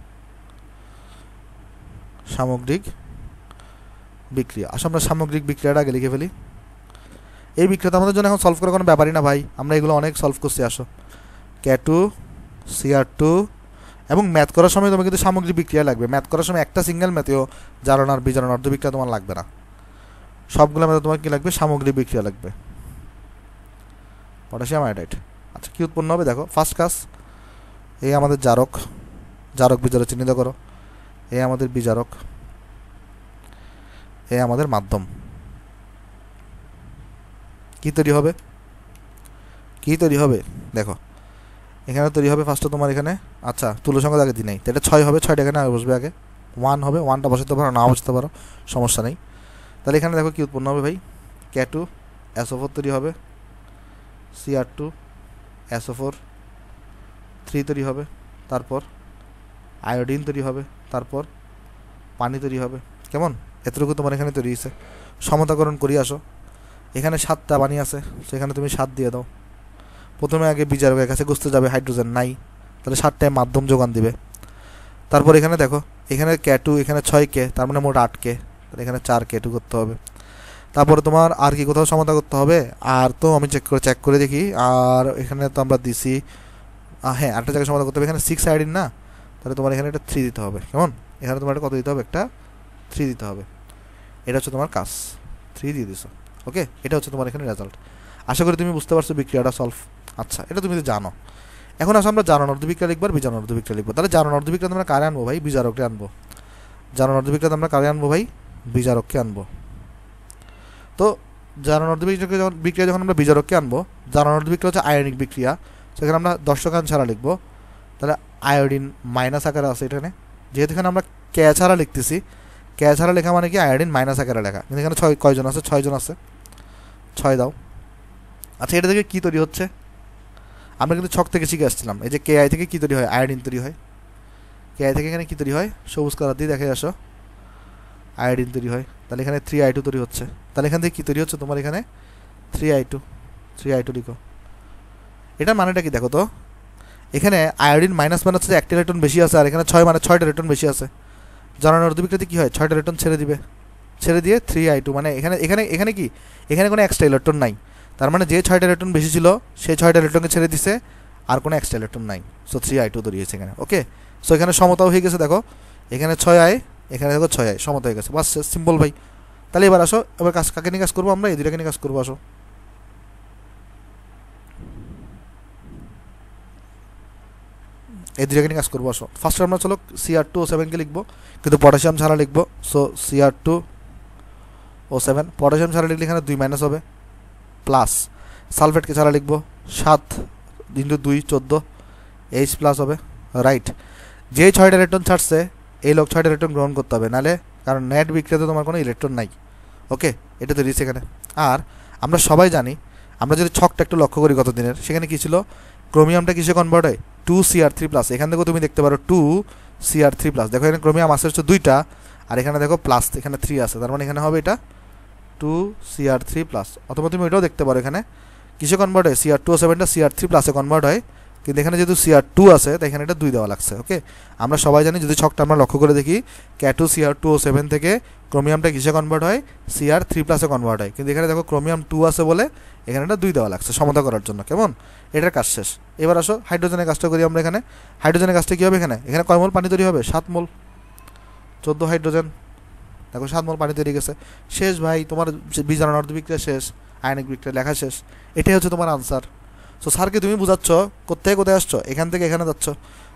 সামগ্রিক বিক্রিয়া, আসলে আমরা সামগ্রিক বিক্রিয়াটা আগে লিখে ফেলি। এই বিক্রিয়াটা আমাদের জন্য এখন সলভ করার কোনো ব্যাপারই না ভাই, আমরা এগুলো অনেক সলভ করছি। আসো K two C R two, এবং ম্যাথ করার সময় তোমার কিন্তু সামগ্রিক বিক্রিয়া লাগবে। ম্যাথ করার সময় একটা সিঙ্গেল ম্যাথেও জারণ আর বিজারণ অর্ধ বিক্রিয়া তোমার লাগবে না, সবগুলো ম্যাথে তোমার কী লাগবে, সামগ্রিক বিক্রিয়া লাগবে, পটাশিয়াম আয়োডাইড। আচ্ছা কী উৎপন্ন হবে দেখো, ফার্স্ট কাজ, এই আমাদের জারক, জারক বিজারক চিহ্নিত করো, এই আমাদের বিজারক, এই আমাদের মাধ্যম। কি তৈরি হবে, কি তৈরি হবে দেখো, এখানে তৈরি হবে ফার্স্টে তোমার এখানে, আচ্ছা তুলো সংখ্যা আগে দিই নাই, তো এটা ছয় হবে, ছয়টা এখানে আগে বসবে, আগে ওয়ান হবে, ওয়ানটা বসাতে পারো না বসাতে পারো, সমস্যা নেই। তাহলে এখানে দেখো কী উৎপন্ন হবে ভাই, কে টু এসও ফোর তৈরি হবে, C R two S O four three তৈরি হবে, তারপর আয়োডিন তৈরি হবে, তারপর পানি তৈরি হবে। কেমন, এতটুকু তোমার এখানে তৈরি হয়েছে। সমতাকরণ করি আসো, এখানে সাতটা পানি আছে, সেখানে তুমি সাত দিয়ে দাও। প্রথমে আগে বিজারকের কাছে গুছতে যাবে, হাইড্রোজেন নাই, তাহলে সাতটায় মাধ্যম যোগান দিবে। তারপর এখানে দেখো, এখানে কে টু, এখানে ছয় কে, তার মানে মোট আট কে, তাহলে এখানে চার কে টু করতে হবে। তারপরে তোমার আর কি কোথাও সমতা করতে হবে, আর তো আমি চেক করে চেক করে দেখি, আর এখানে তো আমরা দিছি, হ্যাঁ আটটা জায়গায় সমতা করতে হবে। এখানে সিক্স আয়োডিন না, তাহলে তোমার এখানে একটা থ্রি দিতে হবে। কেমন, এখানে তোমার একটা কত দিতে হবে, একটা থ্রি দিতে হবে। এটা হচ্ছে তোমার কাজ, থ্রি দিয়ে দিছো। ওকে, এটা হচ্ছে তোমার এখানে রেজাল্ট। আশা করি তুমি বুঝতে পারছো বিক্রিয়াটা সলভ। আচ্ছা এটা তুমি তো জানো। এখন আসো আমরা জারণ অর্ধ বিক্রিয়া লিখবো আর বিজারণ অর্ধ বিক্রিয়া লিখবো। তাহলে জারণ অর্ধ বিক্রিয়া আমরা কারে আনবো ভাই, বিজারককে আনবো। জারণ অর্ধ বিক্রিয়া আমরা কারে আনবো ভাই, বিজারককে আনবো। তো জারণ অর্ধ বিক্রিয়া যখন বিক্রিয়া যখন আমরা বিজারককে আনবো, জারণ অর্ধ বিক্রিয়া হচ্ছে আয়নিক বিক্রিয়া, সেখানে আমরা দর্শকান ছাড়া লিখবো। তাহলে আয়োডিন মাইনাস আকারে আছে এখানে, যেহেতু এখানে আমরা কে ছাড়া লিখতেছি, কে ছাড়া লেখা মানে কি আয়োডিন মাইনাস আকারে লেখা, কিন্তু এখানে ছয় কয়জন আছে, ছয়জন আছে, ছয় দাও। আচ্ছা এটা থেকে কী তৈরি হচ্ছে, আমরা কিন্তু ছক থেকে শিখে আসছিলাম, এই যে কে আই থেকে কী তৈরি হয়, আয়োডিন তৈরি হয়। কে আই থেকে এখানে কী তৈরি হয়, সবুজ কালার দিয়ে দেখে আসো, আয়োডিন তৈরি হয়। তাহলে এখানে থ্রি আই টু তৈরি হচ্ছে, তাহলে এখান থেকে কী তৈরি হচ্ছে তোমার এখানে three I two, three I two লিখো। এটার মানেটা কি দেখো তো, এখানে আয়োডিন মাইনাস মানে হচ্ছে একটা ইলেকট্রন বেশি আছে, আর এখানে ছয় মানে ছয়টা ইলেকট্রন বেশি আছে। জারণ অর্ধ বিক্রিয়াতে কী হয়, ছয়টা ইলেকট্রন ছেড়ে দিবে, ছেড়ে দিয়ে থ্রি আই টু, মানে এখানে এখানে এখানে কি এখানে কোনো এক্সট্রা ইলেকট্রন নাই, তার মানে যে ছয়টা ইলেকট্রন বেশি ছিল সেই ছয়টা ইলেকট্রনকে ছেড়ে দিছে, আর কোনো এক্সট্রা ইলেকট্রন নাই। সো থ্রি আই টু তৈরি হয়েছে এখানে। ওকে, সো এখানে সমতাও হয়ে গেছে, দেখো এখানে ছয় আই, এখানে দেখো ছয় আই, সমতা হয়ে গেছে, বাস সিম্পল ভাই। তাহলে এবার আসো, এবার কাজ কাকে নিয়ে কাজ করবো আমরা, এই দুটাকে নিয়ে কাজ করবো। আসো এই দুটাকে নিয়ে কাজ করবো। আসো ফার্স্টে আমরা চলো সি আর টু ও সেভেনকে লিখবো, কিন্তু পটাশিয়াম ছাড়া লিখবো। So C R two O seven, potassium ছাড়া লিখলে এখানে দুই মাইনাস হবে, প্লাস সালফেটকে ছাড়া লিখবো, সাত ইন্টু দুই চোদ্দো, এইচ প্লাস হবে, রাইট। যেই ছয়টা ইলেকট্রন ছাড়ছে এই লোক ছয়টা ইলেকট্রন গ্রহণ করতে হবে, নাহলে কারণ নেট বিক্রিয়াতে তোমার কোনো ইলেকট্রন নাই। ওকে, এটা তো দিচ্ছে এখানে। আর আমরা সবাই জানি, আমরা যদি ছকটা একটু লক্ষ্য করি গত দিনের, সেখানে কী ছিল, ক্রোমিয়ামটা কিসে কনভার্ট হয়, two C R three plus. এখান থেকেও তুমি দেখতে পারো two C R three plus, দেখো এখানে ক্রোমিয়াম আসে হচ্ছে দুইটা, আর এখানে দেখো প্লাস, এখানে থ্রি আছে, তার মানে এখানে হবে এটা two C R three plus. অথবা তুমি এটাও দেখতে পারো এখানে কিসে কনভার্ট হয়, সি আর টু ও সেভেনটা সি আর থ্রি প্লাসে কনভার্ট হয়, কিন্তু এখানে যেহেতু সি আর টু আছে তাই এখানে এটা দুই দেওয়া লাগছে। ওকে, আমরা সবাই জানি, যদি ছকটা আমরা লক্ষ্য করে দেখি, K two C R two O seven থেকে ক্রোমিয়ামটা কিসে কনভার্ট হয়, সি আর থ্রি প্লাসে কনভার্ট হয়, কিন্তু এখানে দেখো ক্রোমিয়াম টু আছে বলে এখানে এটা দুই দেওয়া লাগছে সমতা করার জন্য। কেমন, এটার কাজ শেষ। এবার আসো হাইড্রোজেনের কাজটা করি আমরা। এখানে হাইড্রোজেনের কাজটা কী হবে, এখানে এখানে কয় মোল পানি তৈরি হবে, সাত মোল, চোদ্দো হাইড্রোজেন, দেখো সাত মোল পানি তৈরি গেছে। শেষ ভাই, তোমার বিজারণ অর্ধ বিক্রিয়া শেষ, আয়নিক বিক্রিয়া লেখা শেষ। এটাই হচ্ছে তোমার আনসার। সো স্যারকে তুমি বুঝাচ্ছ কোথায় কোথায় আসছো, এখান থেকে এখানে যাচ্ছ,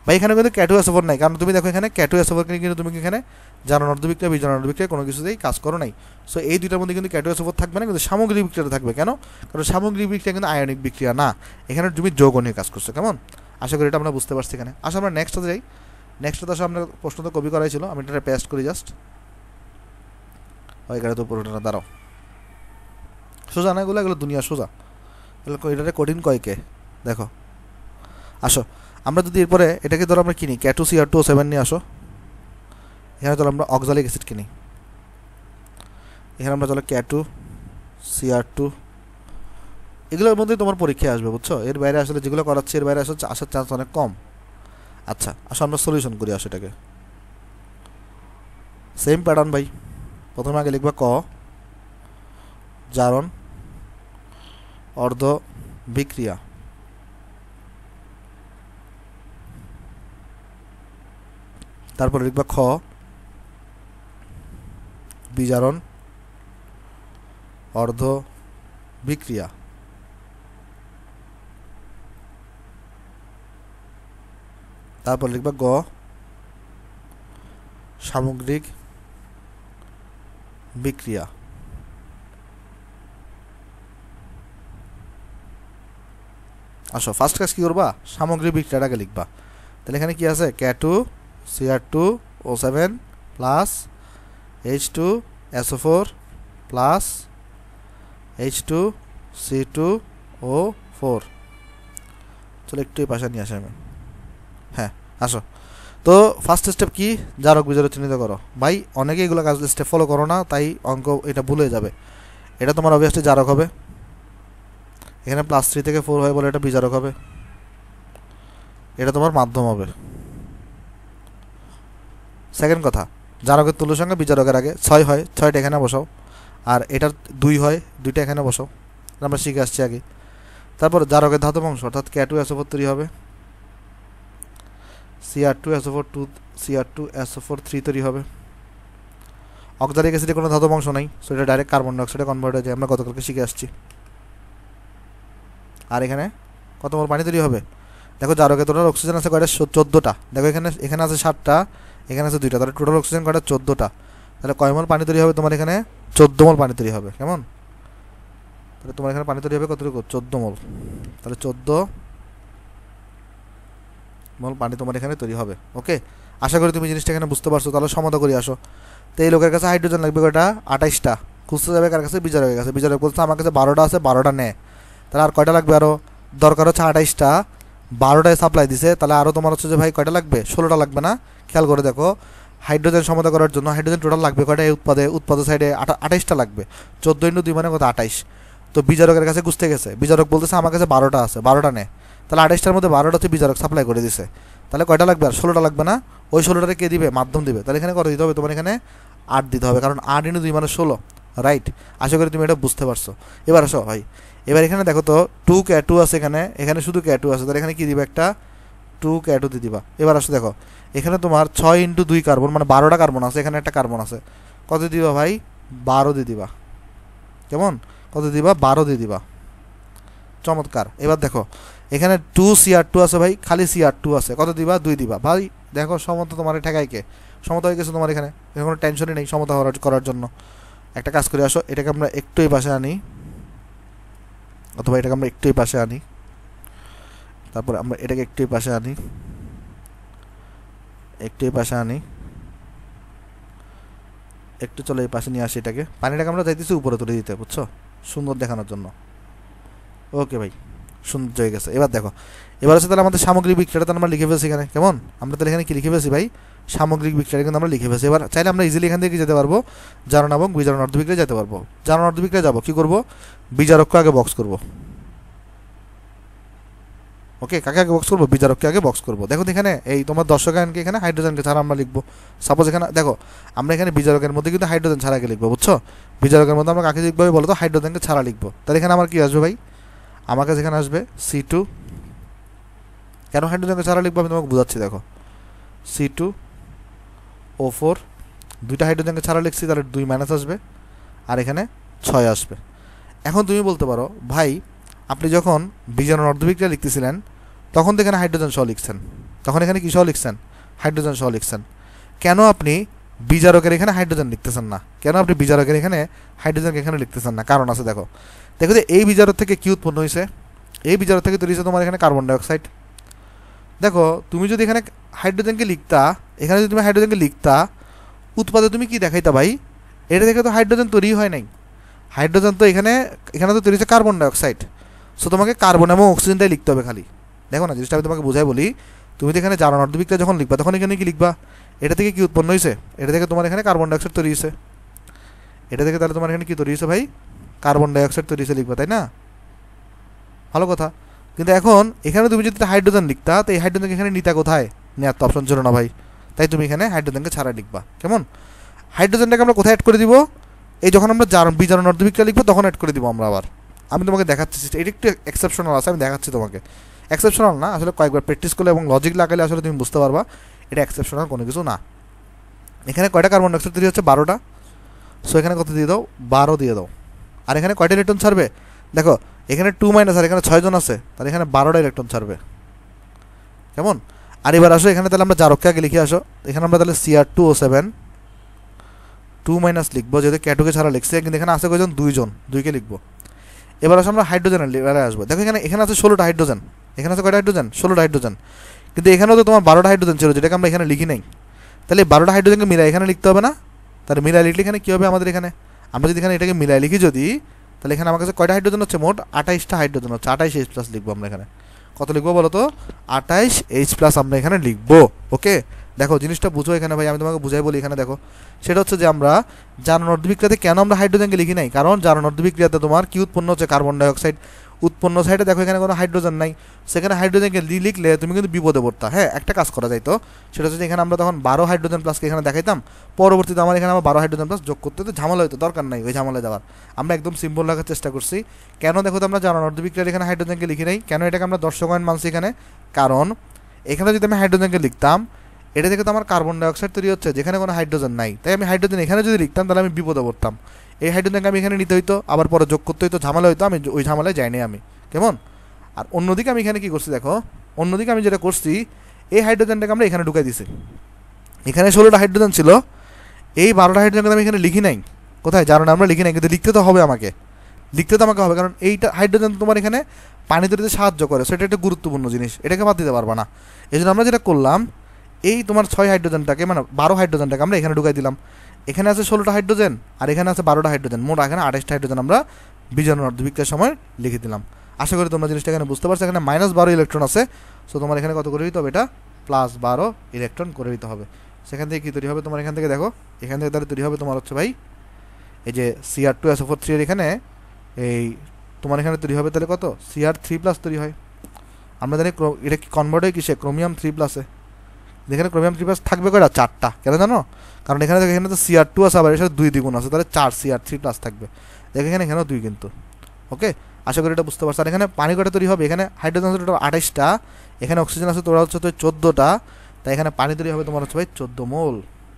ভাই এখানে কিন্তু ক্যাটু এস ফোর নাই, কারণ তুমি দেখো এখানে ক্যাটু এস ফোর কিন্তু তুমি এখানে জারণ অর্ধ বিক্রিয়া বিজারণ অর্ধ বিক্রিয়া কোনো কিছুতেই কাজ করো নাই। সো এই দুইটার মধ্যে কিন্তু ক্যাটু এস ফোর থাকবে না, কিন্তু সামগ্রিক বিক্রিয়া থাকবে। কেন? কারণ সামগ্রিক বিক্রিয়া কিন্তু আয়নিক বিক্রিয়া না, এখানে তুমি যৌগ নিয়ে কাজ করছো। কেমন? আশা করি এটা আমরা বুঝতে পারছি। এখানে আসলে আমরা নেক্সটে যাই। নেক্সটে আসলে আমরা প্রশ্ন তো কপি করাই ছিল, আমি এটা পেস্ট করি জাস্ট। ওই গাড়ি তো পুরোটা দাঁড়াও, সোজা না এগুলো, এগুলো দুনিয়া সোজা, এটাতে কঠিন কয়কে দেখো। আসো আমরা যদি এরপরে এটাকে ধরো আমরা কিনি K two C R two O seven নিয়ে আসো। এখানে ধরো আমরা অক্সালিক অ্যাসিড কিনি, এখানে আমরা চলো ক্যাটু সি আর টু, এগুলোর মধ্যেই তোমার পরীক্ষায় আসবে, বুঝছো? এর বাইরে আসলে যেগুলো করাচ্ছে এর বাইরে আসলে আসার চান্স অনেক কম। আচ্ছা আসো আমরা সলিউশন করি। আসো এটাকে সেম প্যাটার্ন ভাই, প্রথমে আগে লিখবা ক জারণ অর্ধ বিক্রিয়া, তারপরে লিখবা খ বিজারণ অর্ধ বিক্রিয়া, তারপর লিখবা গ সামগ্রিক বিক্রিয়া। আসো ফার্স্ট কাজ কি করবা, সামগ্রিক বিক্রিয়াটাকে লিখবা। তাহলে এখানে কি আছে, K two C R two O seven plus H two S O four plus H two C two O four. চলো একটু এই পাশে নিয়ে আসে আমি। হ্যাঁ আসো, তো ফার্স্ট স্টেপ কি, জারক বিজারক চিহ্নিত করো। ভাই অনেকে এগুলো কাজ স্টেপ ফলো করো না, তাই অঙ্ক এটা ভুলে যাবে। এটা তোমার অবভিয়াসলি জারক হবে, এখানে প্লাস থ্রি থেকে ফোর হয় বলে এটা বিজারক হবে, এটা তোমার মাধ্যম হবে। সেকেন্ড কথা, জারকের তুল্য সংখ্যা বিজারকের আগে ছয় হয়, ছয়টা এখানে বসাও, আর এটার দুই হয়, দুইটা এখানে বসাও, আমরা শিখে আসছি আগে। তারপর জারকের ধাতব অংশ অর্থাৎ ক্যাটু এস ও ফোর তৈরি হবে, C R two S O four two C R two S O four three তৈরি হবে। অক্সালিক অ্যাসিডে কোনো ধাতব অংশ নাই, সো এটা ডাইরেক্ট কার্বন ডাইঅক্সাইডে কনভার্ট হয়ে যায়, আমরা গতকালকে শিখে আসছি। আর এখানে কত মোল পানি তৈরি হবে, দেখো জারকে টোটাল অক্সিজেন আছে কয়টা, চোদ্দোটা। দেখো এখানে এখানে আছে সাতটা, এখানে আছে দুইটা, তাহলে টোটাল অক্সিজেন কয়টা, চোদ্দোটা। তাহলে কয় মোল পানি তৈরি হবে তোমার এখানে, চোদ্দো মোল পানি তৈরি হবে। কেমন? তাহলে তোমার এখানে পানি তৈরি হবে কতটুকু, চোদ্দো মোল। তাহলে চোদ্দো মোল পানি তোমার এখানে তৈরি হবে। ওকে, আশা করি তুমি জিনিসটা এখানে বুঝতে পারছো। তাহলে সমতা করি আসো। তো এই লোকের কাছে হাইড্রোজেন লাগবে কয়টা, আঠাইশটা। খুঁজতে যাবে কার কাছে, বিজারকের কাছে। বিজারক বলছে আমার কাছে বারোটা আছে, বারোটা নেয়। তাহলে আর কয়টা লাগবে, আরও দরকার হচ্ছে আঠাইশটা, বারোটায় সাপ্লাই দিছে, তাহলে আরও তোমার হচ্ছে যে ভাই কয়টা লাগবে, ষোলোটা লাগবে না? খেয়াল করে দেখো, হাইড্রোজেন সমতা করার জন্য হাইড্রোজেন টোটাল লাগবে কয়টা, এই উৎপাদে উৎপাদ সাইডে আঠাইশটা লাগবে। চোদ্দো ইন্টু দুই মানে কত, আঠাইশ। তো বিজারকের কাছে গুছতে গেছে, বিজারক বলতেছে আমার কাছে বারোটা আছে, বারোটা নেয়। তাহলে আঠাইশটার মধ্যে বারোটা হচ্ছে বিজারক সাপ্লাই করে দিছে, তাহলে কয়টা লাগবে, আর ষোলোটা লাগবে না? ওই ষোলোটাতে কে দিবে, মাধ্যম দিবে। তাহলে এখানে কত দিতে হবে তোমার, এখানে আট দিতে হবে, কারণ আট ইন্টু দুই মানে ষোলো। রাইট, আশা করি তুমি এটা বুঝতে পারছো। এবার আসো ভাই, এবার এখানে দেখো তো টু ক্যাটু আছে, এখানে এখানে শুধু ক্যাটু আছে, তাহলে এখানে কি দিবা, একটা টু ক্যাটু দিয়ে দিবা। এবার আসো দেখো, এখানে তোমার ছয় ইন্টু দুই কার্বন মানে বারোটা কার্বন আছে, এখানে একটা কার্বন আছে, কত দিবা ভাই, বারো দিয়ে দিবা। কেমন, কত দিবা, বারো দিয়ে দিবা। চমৎকার। এবার দেখো এখানে টু সি আর টু আছে ভাই, খালি সি আর টু আছে, কত দিবা, দুই দিবা। ভাই দেখো সমতা তোমার ঠেকাইকে, সমতা হয়ে গেছে তোমার এখানে, এখানে কোনো টেনশনই নেই সমতা করার জন্য। একটা কাজ করে আসো, এটাকে আমরা একটু এই পাশে আনি, অথবা এটাকে আমরা একটু এই পাশে আনি, তারপর আমরা এটাকে একটু এই পাশে আনি, একটু এই পাশে আনি, একটু চলো এই পাশে নিয়ে আসি এটাকে। পানিটাকে আমরা চাইতেছি উপরে তুলে দিতে, বুঝছো, সুন্দর দেখানোর জন্য। ওকে ভাই, সুন্দর হয়ে গেছে। এবার দেখো, এবার হচ্ছে তাহলে আমাদের সামগ্রিক বিক্রিয়াটা আমরা লিখে ফেলছি এখানে। কেমন, আমরা তাহলে এখানে কি লিখে ফেলছি ভাই, সামগ্রিক বিক্রিয়া কিন্তু আমরা লিখে ফেলছি। এবার চাইলে আমরা ইজিলি এখান থেকে যেতে পারবো, জারণ এবং বিজারণ অর্ধ বিক্রিয়া যেতে পারবো। জারণ অর্ধ বিক্রিয়া যাবো, কি করবো, বিজারককে আগে বক্স করবো। ওকে, কাকে আগে বক্স করবো, বিজারককে আগে বক্স করবো। দেখো এখানে এই তোমার দর্শকায়নকে এখানে হাইড্রোজেনকে ছাড়া আমরা লিখবো। সাপোজ এখানে দেখো আমরা এখানে বিজারকের মধ্যে কিন্তু হাইড্রোজেন ছাড়া আগে লিখবো, বুঝছো। বিজারকের মধ্যে আমরা কাকে লিখবো বলো তো, হাইড্রোজেনকে ছাড়া লিখবো। তাহলে এখানে আমার কি আসবে ভাই, আমার কাছে এখানে আসবে সি টু। কেন হাইড্রোজেনকে ছাড়া লিখবো আমি তোমাকে বুঝাচ্ছি। দেখো সি টু ও ফোর, দুইটা হাইড্রোজেনকে ছাড়া লিখছি, তাহলে দুই মাইনাস আসবে, আর এখানে ছয় আসবে। এখন তুমি বলতে পারো ভাই আপনি যখন বিজারণ অর্ধবিক্রিয়া লিখতেছিলেন তখন তো এখানে হাইড্রোজেন সহ লিখছেন, তখন এখানে কি সহ লিখছেন? হাইড্রোজেন সহ লিখছেন। কেন আপনি বিজারকের এখানে হাইড্রোজেন লিখতেছেন না? কেন আপনি বিজারকের এখানে হাইড্রোজেনকে এখানে লিখতেছেন না? কারণ আছে, দেখো দেখো যে এই বিজারক থেকে কি উৎপন্ন হয়েছে? এই বিজারক থেকে তৈরি হয়েছে তোমার এখানে কার্বন ডাইঅক্সাইড। দেখো তুমি যদি এখানে হাইড্রোজেনকে লিখতা, এখানে যদি তুমি হাইড্রোজেনকে লিখতা, উৎপাদে তুমি কি দেখাইতা ভাই? এটা থেকে তো হাইড্রোজেন তৈরি হয় নাই। হাইড্রোজেন তো এখানে এখানে তো তৈরি হচ্ছে কার্বন ডাইঅক্সাইড। সো তোমাকে কার্বন এবং অক্সিজেনটাই লিখতে হবে খালি। দেখো না, জিনিসটা আমি তোমাকে বোঝাই বলি। তুমি তো এখানে জারণ অর্ধবিক্রিয়া যখন লিখবা তখন এখানে কি লিখবা? এটা থেকে কি উৎপন্ন হয়েছে? এটা থেকে তোমার এখানে কার্বন ডাইঅক্সাইড তৈরি হয়েছে। এটা থেকে তাহলে তোমার এখানে কি তৈরি হয়েছে ভাই? কার্বন ডাইঅক্সাইড তৈরি হয়েছে লিখবা, তাই না? ভালো কথা। কিন্তু এখন এখানে তুমি যদি হাইড্রোজেন লিখতা, তো এই হাইড্রোজেন এখানে নিতা কোথায়? নেওয়ার তো অপশন ছিল না ভাই। তাই তুমি এখানে হাইড্রোজেনকে ছাড়া লিখবা। কেমন? হাইড্রোজেনটাকে আমরা কোথায় অ্যাড করে দিব? এই যখন আমরা জারণ বিজারণ অর্ধবিক্রিয়া লিখবো তখন অ্যাড করে দিব আমরা আবার। আমি তোমাকে দেখাচ্ছি, এটা একটু এক্সেপশনাল আছে, আমি দেখাচ্ছি তোমাকে। এক্সেপশনাল না, আসলে কয়েকবার প্র্যাকটিস করলে এবং লজিক লাগালে আসলে তুমি বুঝতে পারবা এটা এক্সেপশনাল কোনো কিছু না। এখানে কয়টা কার্বন ডাইঅক্সাইড তৈরি হচ্ছে? বারোটা। সো এখানে কত দিয়ে দাও? বারো দিয়ে দাও। আর এখানে কয়টা ইলেকট্রন ছাড়বে? দেখো এখানে টু মাইনাস, আর এখানে ছয়জন আছে, তাহলে এখানে বারোটা ইলেকট্রন ছাড়বে। কেমন? আর এবার আসো এখানে, তাহলে আমরা জারককে আগে লিখে আসো। এখানে আমরা তাহলে C R two O seven two minus লিখবো, যেহেতু ক্যাটোকে ছাড়া লিখছে, কিন্তু এখানে আছে কয়জন? দুইজন, দুইকে লিখবো। এবার আসলে আমরা হাইড্রোজেনের লেভেলে আসবো। দেখো এখানে এখানে আছে ষোলোটা হাইড্রোজেন। এখানে আছে কয়টা হাইড্রোজেন? ষোলোটা হাইড্রোজেন। কিন্তু এখানেও তো তোমার বারোটা হাইড্রোজেন ছিল, যেটাকে আমরা এখানে লিখি নাই। তাহলে বারোটা হাইড্রোজেনকে মিলাই এখানে লিখতে হবে না? তাহলে মিলাই লিখলে এখানে কী হবে আমাদের? এখানে আমরা যদি এখানে এটাকে মিলাই লিখি যদি, তাহলে এখানে আমার কাছে কয়টা হাইড্রোজেন হচ্ছে? মোট আঠাইশটা হাইড্রোজেন হচ্ছে। আঠাইশ এইচ প্লাস লিখবো আমরা এখানে। কত লিখবো বলো তো? আঠাইশ এইচ প্লাস আমরা এখানে লিখবো। ওকে, দেখো জিনিসটা বুঝো এখানে ভাই, আমি তোমাকে বুঝাই বলি। এখানে দেখো সেটা হচ্ছে যে আমরা জারণ অর্ধবিক্রিয়াতে কেন আমরা হাইড্রোজেনকে লিখি নাই? কারণ জারণ অর্ধবিক্রিয়াতে তোমার কি উৎপন্ন হচ্ছে? কার্বন ডাইঅক্সাইড উৎপন্ন। সাইডে দেখো এখানে কোনো হাইড্রোজেন নাই, সেখানে হাইড্রোজেনকে লিখলে তুমি কিন্তু বিপদে পড়তা। হ্যাঁ, একটা কাজ করা যাইতো, সেটা হচ্ছে এখানে আমরা তখন বারো হাইড্রোজেন প্লাসকে এখানে দেখাইতাম, পরবর্তীতে আমার এখানে আমার বারো হাইড্রোজেন প্লাস যোগ করতে তো ঝামেলা হইতো, দরকার নাই ওই ঝামেলায় যাওয়ার। আমরা একদম সিম্পল রাখার চেষ্টা করছি। কেন দেখো তো আমরা জারণ অর্ধবিক্রিয়ার এখানে হাইড্রোজেনকে লিখি নাই? কেন এটাকে আমরা দর্শক মানছি এখানে? কারণ এখানে যদি আমি হাইড্রোজেনকে লিখতাম, এটা থেকে তো আমার কার্বন ডাইঅক্সাইড তৈরি হচ্ছে, যেখানে কোনো হাইড্রোজেন নাই। তাই আমি হাইড্রোজেন এখানে যদি লিখতাম তাহলে আমি বিপদে পড়তাম। এই হাইড্রোজেনকে আমি এখানে নিতে হইতো, আবার পরে যোগ করতে হইতো, ঝামেলা হইতো। আমি ওই ঝামেলায় যাইনি আমি। কেমন? আর অন্যদিকে আমি এখানে কি করছি দেখো, অন্যদিকে আমি যেটা করছি, এই হাইড্রোজেনটাকে আমরা এখানে ঢুকাই দিছি। এখানে ষোলোটা হাইড্রোজেন ছিল, এই বারোটা হাইড্রোজেনকে আমি এখানে লিখি নাই। কোথায়? জারণে আমরা লিখি নাই, কিন্তু লিখতে তো হবে আমাকে। লিখতে তো আমাকে হবে, কারণ এইটা হাইড্রোজেন তোমার এখানে পানি তৈরিতে সাহায্য করে। সেটা একটা গুরুত্বপূর্ণ জিনিস, এটাকে বাদ দিতে পারবা না। এই জন্য আমরা যেটা করলাম, এই তোমার ছয় হাইড্রোজেনটাকে মানে বারো হাইড্রোজেনটাকে আমরা এখানে ঢুকাই দিলাম। এখানে আছে ষোলোটা হাইড্রোজেন, আর এখানে আছে বারোটা হাইড্রোজেন, মোট এখানে আঠাশটা হাইড্রোজেন আমরা বিজারণ অর্ধবিক্রিয়ার সময় লিখে দিলাম। আশা করি তোমরা জিনিসটা এখানে বুঝতে পারছো। এখানে মাইনাস বারো ইলেকট্রন আছে, সো তোমার এখানে কত করে দিতে হবে? এটা প্লাস বারো ইলেকট্রন করে দিতে হবে। সেখান থেকে কী তৈরি হবে তোমার? এখান থেকে দেখো, এখান থেকে তাহলে তৈরি হবে তোমার হচ্ছে ভাই এই যে C R two S O four three এর এখানে এই তোমার এখানে তৈরি হবে তাহলে কত? সি আর থ্রি প্লাস তৈরি হয়। আমরা জানি এটা কি কনভার্ট হয় কিসে? ক্রোমিয়াম থ্রি প্লাসে। এখানে ক্রোমিয়াম থ্রি প্লাস থাকবে কয়টা? চারটা। কেন জানো? কারণ এখানে দেখো এখানে তো সি আর টু আছে, আবার এর সাথে দুই দ্বিগুণ আছে, তাহলে চার সি আর থ্রি প্লাস থাকবে। দেখো এখানে এখানেও দুই কিন্তু। ওকে, আশা করি এটা বুঝতে পারছো। আর এখানে পানি কয়টা তৈরি হবে? এখানে হাইড্রোজেন আছে টোটাল আঠাইশটা, এখানে অক্সিজেন আছে তোরা হচ্ছে তো চোদ্দোটা, তাই এখানে পানি তৈরি হবে তোমার হচ্ছে ভাই চোদ্দো মোল।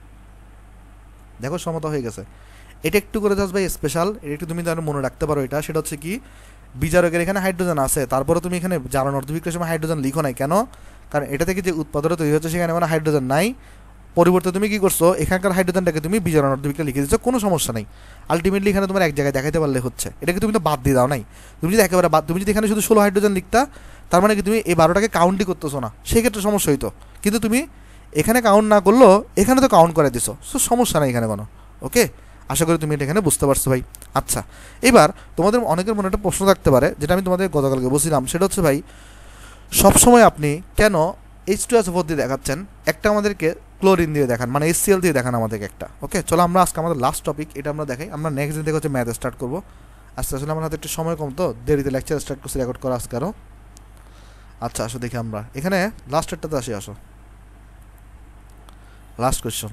দেখো সমতা হয়ে গেছে। এটা একটু করে জাস্ট ভাই স্পেশাল, এটা একটু তুমি তাহলে মনে রাখতে পারো। এটা সেটা হচ্ছে কি, বিজারকের এখানে হাইড্রোজেন আছে, তারপরে তুমি এখানে জারণ অর্ধবিক্রিয়ার সময় হাইড্রোজেন লিখো নাই। কেন? কারণ এটা থেকে যে উৎপাদনটা তৈরি হচ্ছে সেখানে কোনো হাইড্রোজেন নাই। পরিবর্তে তুমি কি করছো? এখানকার হাইড্রোজেনটাকে তুমি বিজারণ অর্ধবিক্রিয়া লিখে দিচ্ছ, কোনো সমস্যা নেই। আলটিমেটলি এখানে তোমার এক জায়গায় দেখাতে পারলে হচ্ছে, এটাকে তুমি তো বাদ দিয়ে দাও নাই। তুমি যদি একেবারে বাদ, তুমি যদি এখানে শুধু ষোলো হাইড্রোজেন লিখতা, তার মানে কি তুমি এই বারোটাকে কাউন্টই করতেছো না, সেক্ষেত্রে সমস্যা হইতো। কিন্তু তুমি এখানে কাউন্ট না করলেও এখানে তো কাউন্ট করে দিছো, সো সমস্যা নেই এখানে কোনো। ওকে, আশা করি তুমি এটা এখানে বুঝতে পারছো ভাই। আচ্ছা, এবার তোমাদের অনেকের মনে একটা প্রশ্ন থাকতে পারে, যেটা আমি তোমাদের গতকালকে বলছিলাম, সেটা হচ্ছে ভাই সবসময় আপনি কেন H two S O four দিয়ে দেখাচ্ছেন, একটা আমাদেরকে ক্লোরিন দিয়ে দেখান, মানে এইচ সি এল দিয়ে দেখান আমাদেরকে একটা। ওকে, চলো আমরা আজকে আমাদের লাস্ট টপিক এটা আমরা দেখাই। আমরা নেক্সট দিন থেকে হচ্ছে ম্যাথ স্টার্ট করবো। আচ্ছা, আসলে আমার হাতে একটু সময় কম, তো দেরিতে লেকচার স্টার্ট করছি রেকর্ড করা আজকে আরও। আচ্ছা আসো দেখি আমরা এখানে লাস্টেরটাতে আসি। আসো লাস্ট কোয়েশ্চন।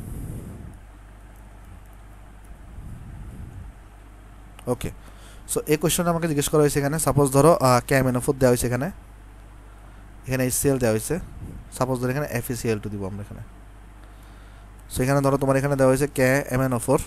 ওকে, সো এই কোয়েশ্চনটা আমাকে জিজ্ঞেস করা হয়েছে এখানে। সাপোজ ধরো K M N O four দেওয়া হয়েছে, এখানে এখানে এইচ সি এল দেওয়া হয়েছে। সাপোজ ধরো এখানে F E C L two দিব আমরা এখানে। সো এখানে ধরো তোমার এখানে দেওয়া হয়েছে K M N O four,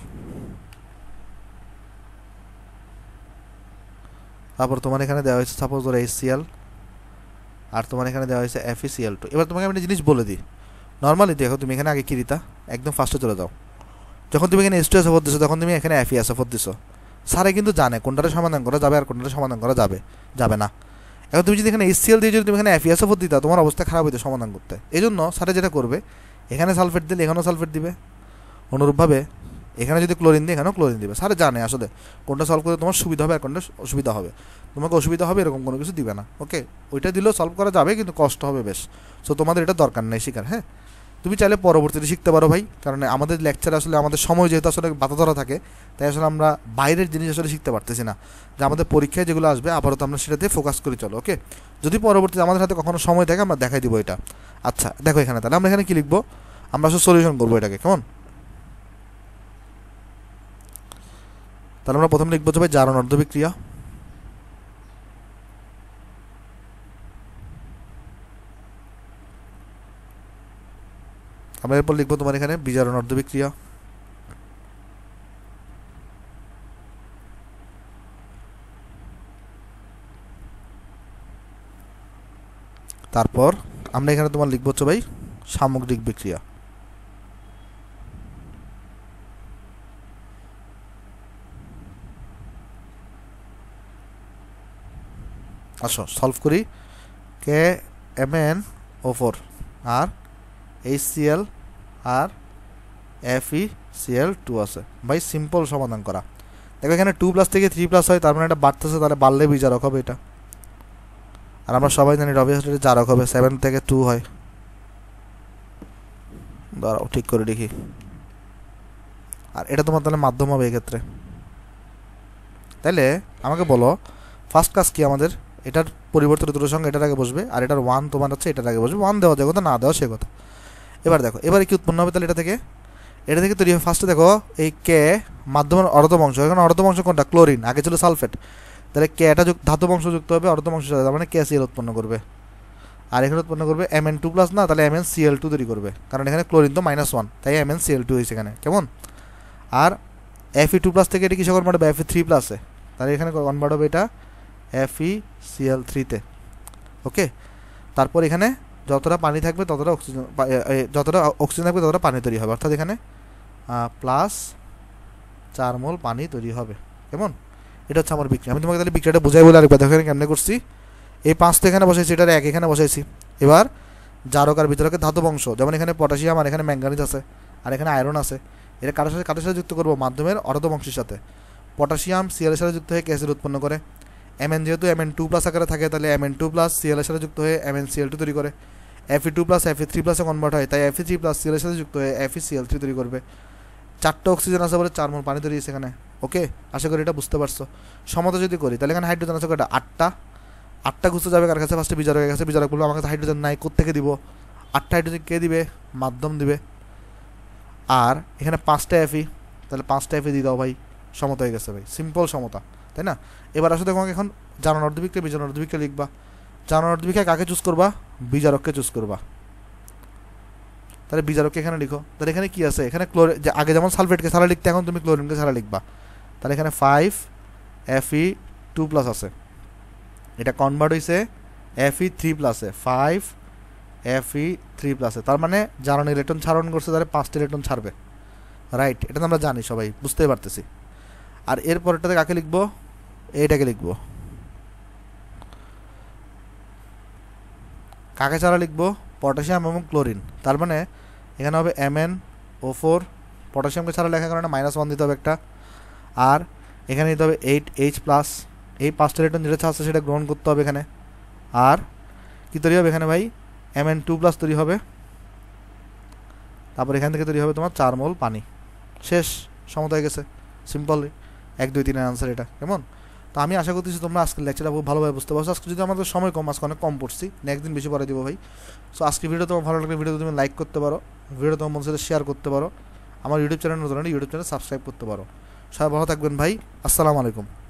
তারপর তোমার এখানে দেওয়া হয়েছে সাপোজ ধরো এইচ সি এল, আর তোমার এখানে দেওয়া হয়েছে F E C L two. এবার তোমাকে আমি একটা জিনিস বলে দিই, নর্মালি দেখো তুমি এখানে আগে কি দিতা, একদম ফার্স্টে চলে যাও, যখন তুমি এখানে এস টু এসএফ দিছো তখন তুমি এখানে এফ ই এসএফ দিছো। স্যারে কিন্তু জানে কোনটারে সমাধান করা যাবে আর কোনটারে সমাধান করা যাবে যাবে না। এখন তুমি যদি এখানে এইচ সি এল দিয়ে যদি তুমি এখানে এফ ই এসএফ দিতা, তোমার অবস্থা খারাপ হইতো সমাধান করতে। এই জন্য স্যারে যেটা করবে, এখানে সালফেট দিলে এখানেও সালফেট দিবে, অনুরূপভাবে এখানে যদি ক্লোরিন দিই এখানেও ক্লোরিন দিবে। স্যারে জানে আসলে কোনটা সলভ করতে তোমার সুবিধা হবে আর কোনটা অসুবিধা হবে। তোমাকে অসুবিধা হবে এরকম কোনো কিছু দিবে না, ওকে। ওইটা দিলেও সলভ করা যাবে কিন্তু কষ্ট হবে বেশ। সো তোমাদের এটা দরকার নেই শিকার, হ্যাঁ। তুমি চাইলে পরবর্তীতে শিখতে পারো ভাই, কারণ আমাদের লেকচার আসলে আমাদের সময় যেহেতু আসলে বাধা ধরা থাকে, তাই আসলে আমরা বাইরের জিনিস আসলে শিখতে পারতেছি না। যে আমাদের পরীক্ষায় যেগুলো আসবে আপাতত আমরা সেটাতে ফোকাস করি, চলো ওকে। যদি পরবর্তীতে আমাদের হাতে কখনো সময় থাকে আমরা দেখাই দিব এটা। আচ্ছা দেখো এখানে, তাহলে আমরা এখানে কী লিখবো, আমরা আসলে সলিউশন করবো এটাকে, কেমন। তাহলে আমরা প্রথমে লিখবো যে ভাই জারণ অর্ধবিক্রিয়া, আমরা এরপর লিখবো তোমার এখানে বিজারণ অর্ধবিক্রিয়া, তারপর আমরা এখানে তোমার লিখবো হচ্ছে ভাই সামগ্রিক বিক্রিয়া। আসো সলভ করি, K M N O four আর এইচ সি এল আর F E C L two আছে ভাই, সিম্পল সমাধান করা। দেখো এখানে টু প্লাস থেকে থ্রি প্লাস হয়, তার মানে এটা বাড়তেছে, তাহলে বাড়লে বিজারক হবে এটা। আর আমরা সবাই জানি অবভিয়াসলি জারক হবে, সেভেন থেকে টু হয়। দাঁড়াও ঠিক করে দেখি, আর এটা তোমার তাহলে মাধ্যম হবে এক্ষেত্রে। তাহলে আমাকে বলো ফার্স্ট কাজ কি আমাদের, এটার পরিবর্তিত দুটোর সঙ্গে এটার আগে বসবে, আর এটার ওয়ান তোমার হচ্ছে এটার আগে বসবে। ওয়ান দেওয়া যায় কথা, না দেওয়া সে কথা। এবার দেখো এবারে কি উৎপন্ন হবে, তাহলে এটা থেকে এটা থেকে তৈরি হবে ফার্স্টে দেখো এই কে মাধ্যমের অর্ধ অংশ, এখন অর্ধ অংশ কোনটা, ক্লোরিন, আগে ছিল সালফেট। তাহলে কে এটা ধাতব অংশ যুক্ত হবে অর্ধ অংশ সাথে, তার মানে কে সি এল উৎপন্ন করবে। আর এখানে উৎপন্ন করবে এম এন টু প্লাস, না তাহলে M N C L two তৈরি করবে, কারণ এখানে ক্লোরিন তো মাইনাস ওয়ান, তাই M N C L two হয়েছে এখানে, কেমন। আর এফ ই টু প্লাস থেকে এটা কিসে কনভার্ট হবে, এফ ই থ্রি প্লাসে, তাহলে এখানে কনভার্ট হবে এটা এফ ই সি এল থ্রিতে, ওকে। তারপর এখানে যতটা পানি থাকবে ততটা অক্সিজেন, যতটা অক্সিজেন থাকবে ততটা পানি তৈরি হবে, অর্থাৎ এখানে প্লাস চার মোল পানি তৈরি হবে, কেমন। এটা হচ্ছে আমার বিক্রিয়া। আমি তোমাকে তাহলে বিক্রিয়াটা বুঝাই বলে আরেকবার দেখো এখানে কেমনে করছি। এই পাঁচ তো এখানে বসাইছি, এটার এক এখানে বসাইছি। এবার জারক আর বিজারকের ধাতব অংশ, যেমন এখানে পটাশিয়াম আর এখানে ম্যাঙ্গানিজ আছে আর এখানে আয়রন আছে, এটা কারোর সাথে কারোর সাথে যুক্ত করবো মাধ্যমের অর্ধ অংশের সাথে। পটাশিয়াম সিএল এর সাথে যুক্ত হয়ে ক্যাসিড উৎপন্ন করে। এম এন যেহেতু এম এন টু প্লাস আকারে থাকে, তাহলে M N two plus C L এর সাথে যুক্ত হয়ে এম এন সিএল টু তৈরি করে। F E two plus F E three প্লাসে কনভার্ট হয়, তাই F E three plus C L এর সাথে যুক্ত হয়ে এফ ই সিএল থ্রি তৈরি করবে। চারটে অক্সিজেন আছে বলে চার মোল পানি তৈরি হয়েছে এখানে, ওকে। আশা করি এটা বুঝতে পারছো। সমতা যদি করি তাহলে এখানে হাইড্রোজেন আছে কয়টা, আটটা। আটটা ঘুরতে যাবে কার কাছে, ফার্স্টে বিজারকের কাছে। বিজারক বলবো আমার কাছে হাইড্রোজেন নাই, কোত্থেকে দিব, আটটা হাইড্রোজেন কে দিবে, মাধ্যম দিবে। আর এখানে পাঁচটা এফি, তাহলে পাঁচটা এফি দিয়ে দাও ভাই, সমতা হয়ে গেছে ভাই, সিম্পল সমতা, তাই না। এবার আসলে তোমাকে এখন জারণ অর্ধবিক্রিয়া বিজারণ অর্ধবিক্রিয়া লিখবা। জারণ অর্ধবিক্রিয়া কাকে চুজ করবা, বিজারককে চুজ করবা। তাহলে বিজারককে এখানে লিখো। তাহলে এখানে কি আছে, এখানে ক্লোরিন, যে আগে যেমন সালফেটকে ছাড়া লিখতে এখন তুমি ক্লোরিনকে ছাড়া লিখবা। তাহলে এখানে five F E two plus আছে, এটা কনভার্ট হয়েছে এফ ই থ্রি প্লাসে, ফাইভ এফ ই থ্রি প্লাসে। তার মানে জারণ ইলেকট্রন ছাড়ন করছে, তাহলে পাঁচটা ইলেকট্রন ছাড়বে, রাইট। এটা তো আমরা জানি সবাই, বুঝতেই পারতেছি। আর এরপরটাতে কাকে লিখবো, এইটাকে লিখবো। কাকে ছাড়া লিখবো, পটাশিয়াম এবং ক্লোরিন। তার মানে এখানে হবে এম এন ও ফোর, পটাশিয়ামকে ছাড়া লেখার কারণে মাইনাস ওয়ান দিতে হবে একটা। আর এখানে দিতে হবে এইট এইচ প্লাস, এই পাঁচটা ইলেকট্রন যেটা আছে সেটা গ্রহণ করতে হবে এখানে। আর কী তৈরি হবে এখানে ভাই, এম এন টু প্লাস তৈরি হবে। তারপর এখান থেকে তৈরি হবে তোমার চার মোল পানি। শেষ, সমতা হয়ে গেছে, সিম্পলি এক দুই তিনের আনসার এটা, কেমন। তো আমি আশা করতেছি তোমরা আজকের লেকচারটা খুব ভালোভাবে বুঝতে পারছো। আজকে যদি আমাদের সময় কম, আজকে অনেক কম পড়ছি, নেক্সট দিন বেশি পরে দিব ভাই। সো আজকে ভিডিও তোমার ভালো লাগলে ভিডিও তুমি লাইক করতে পারো, ভিডিও তোমার বন্ধুদের সাথে শেয়ার করতে পারো। আমার ইউটিউব চ্যানেল নতুন ইউটিউব চ্যানেল সাবস্ক্রাইব করতে পারো। সবাই ভালো থাকবেন ভাই, আসসালামু আলাইকুম।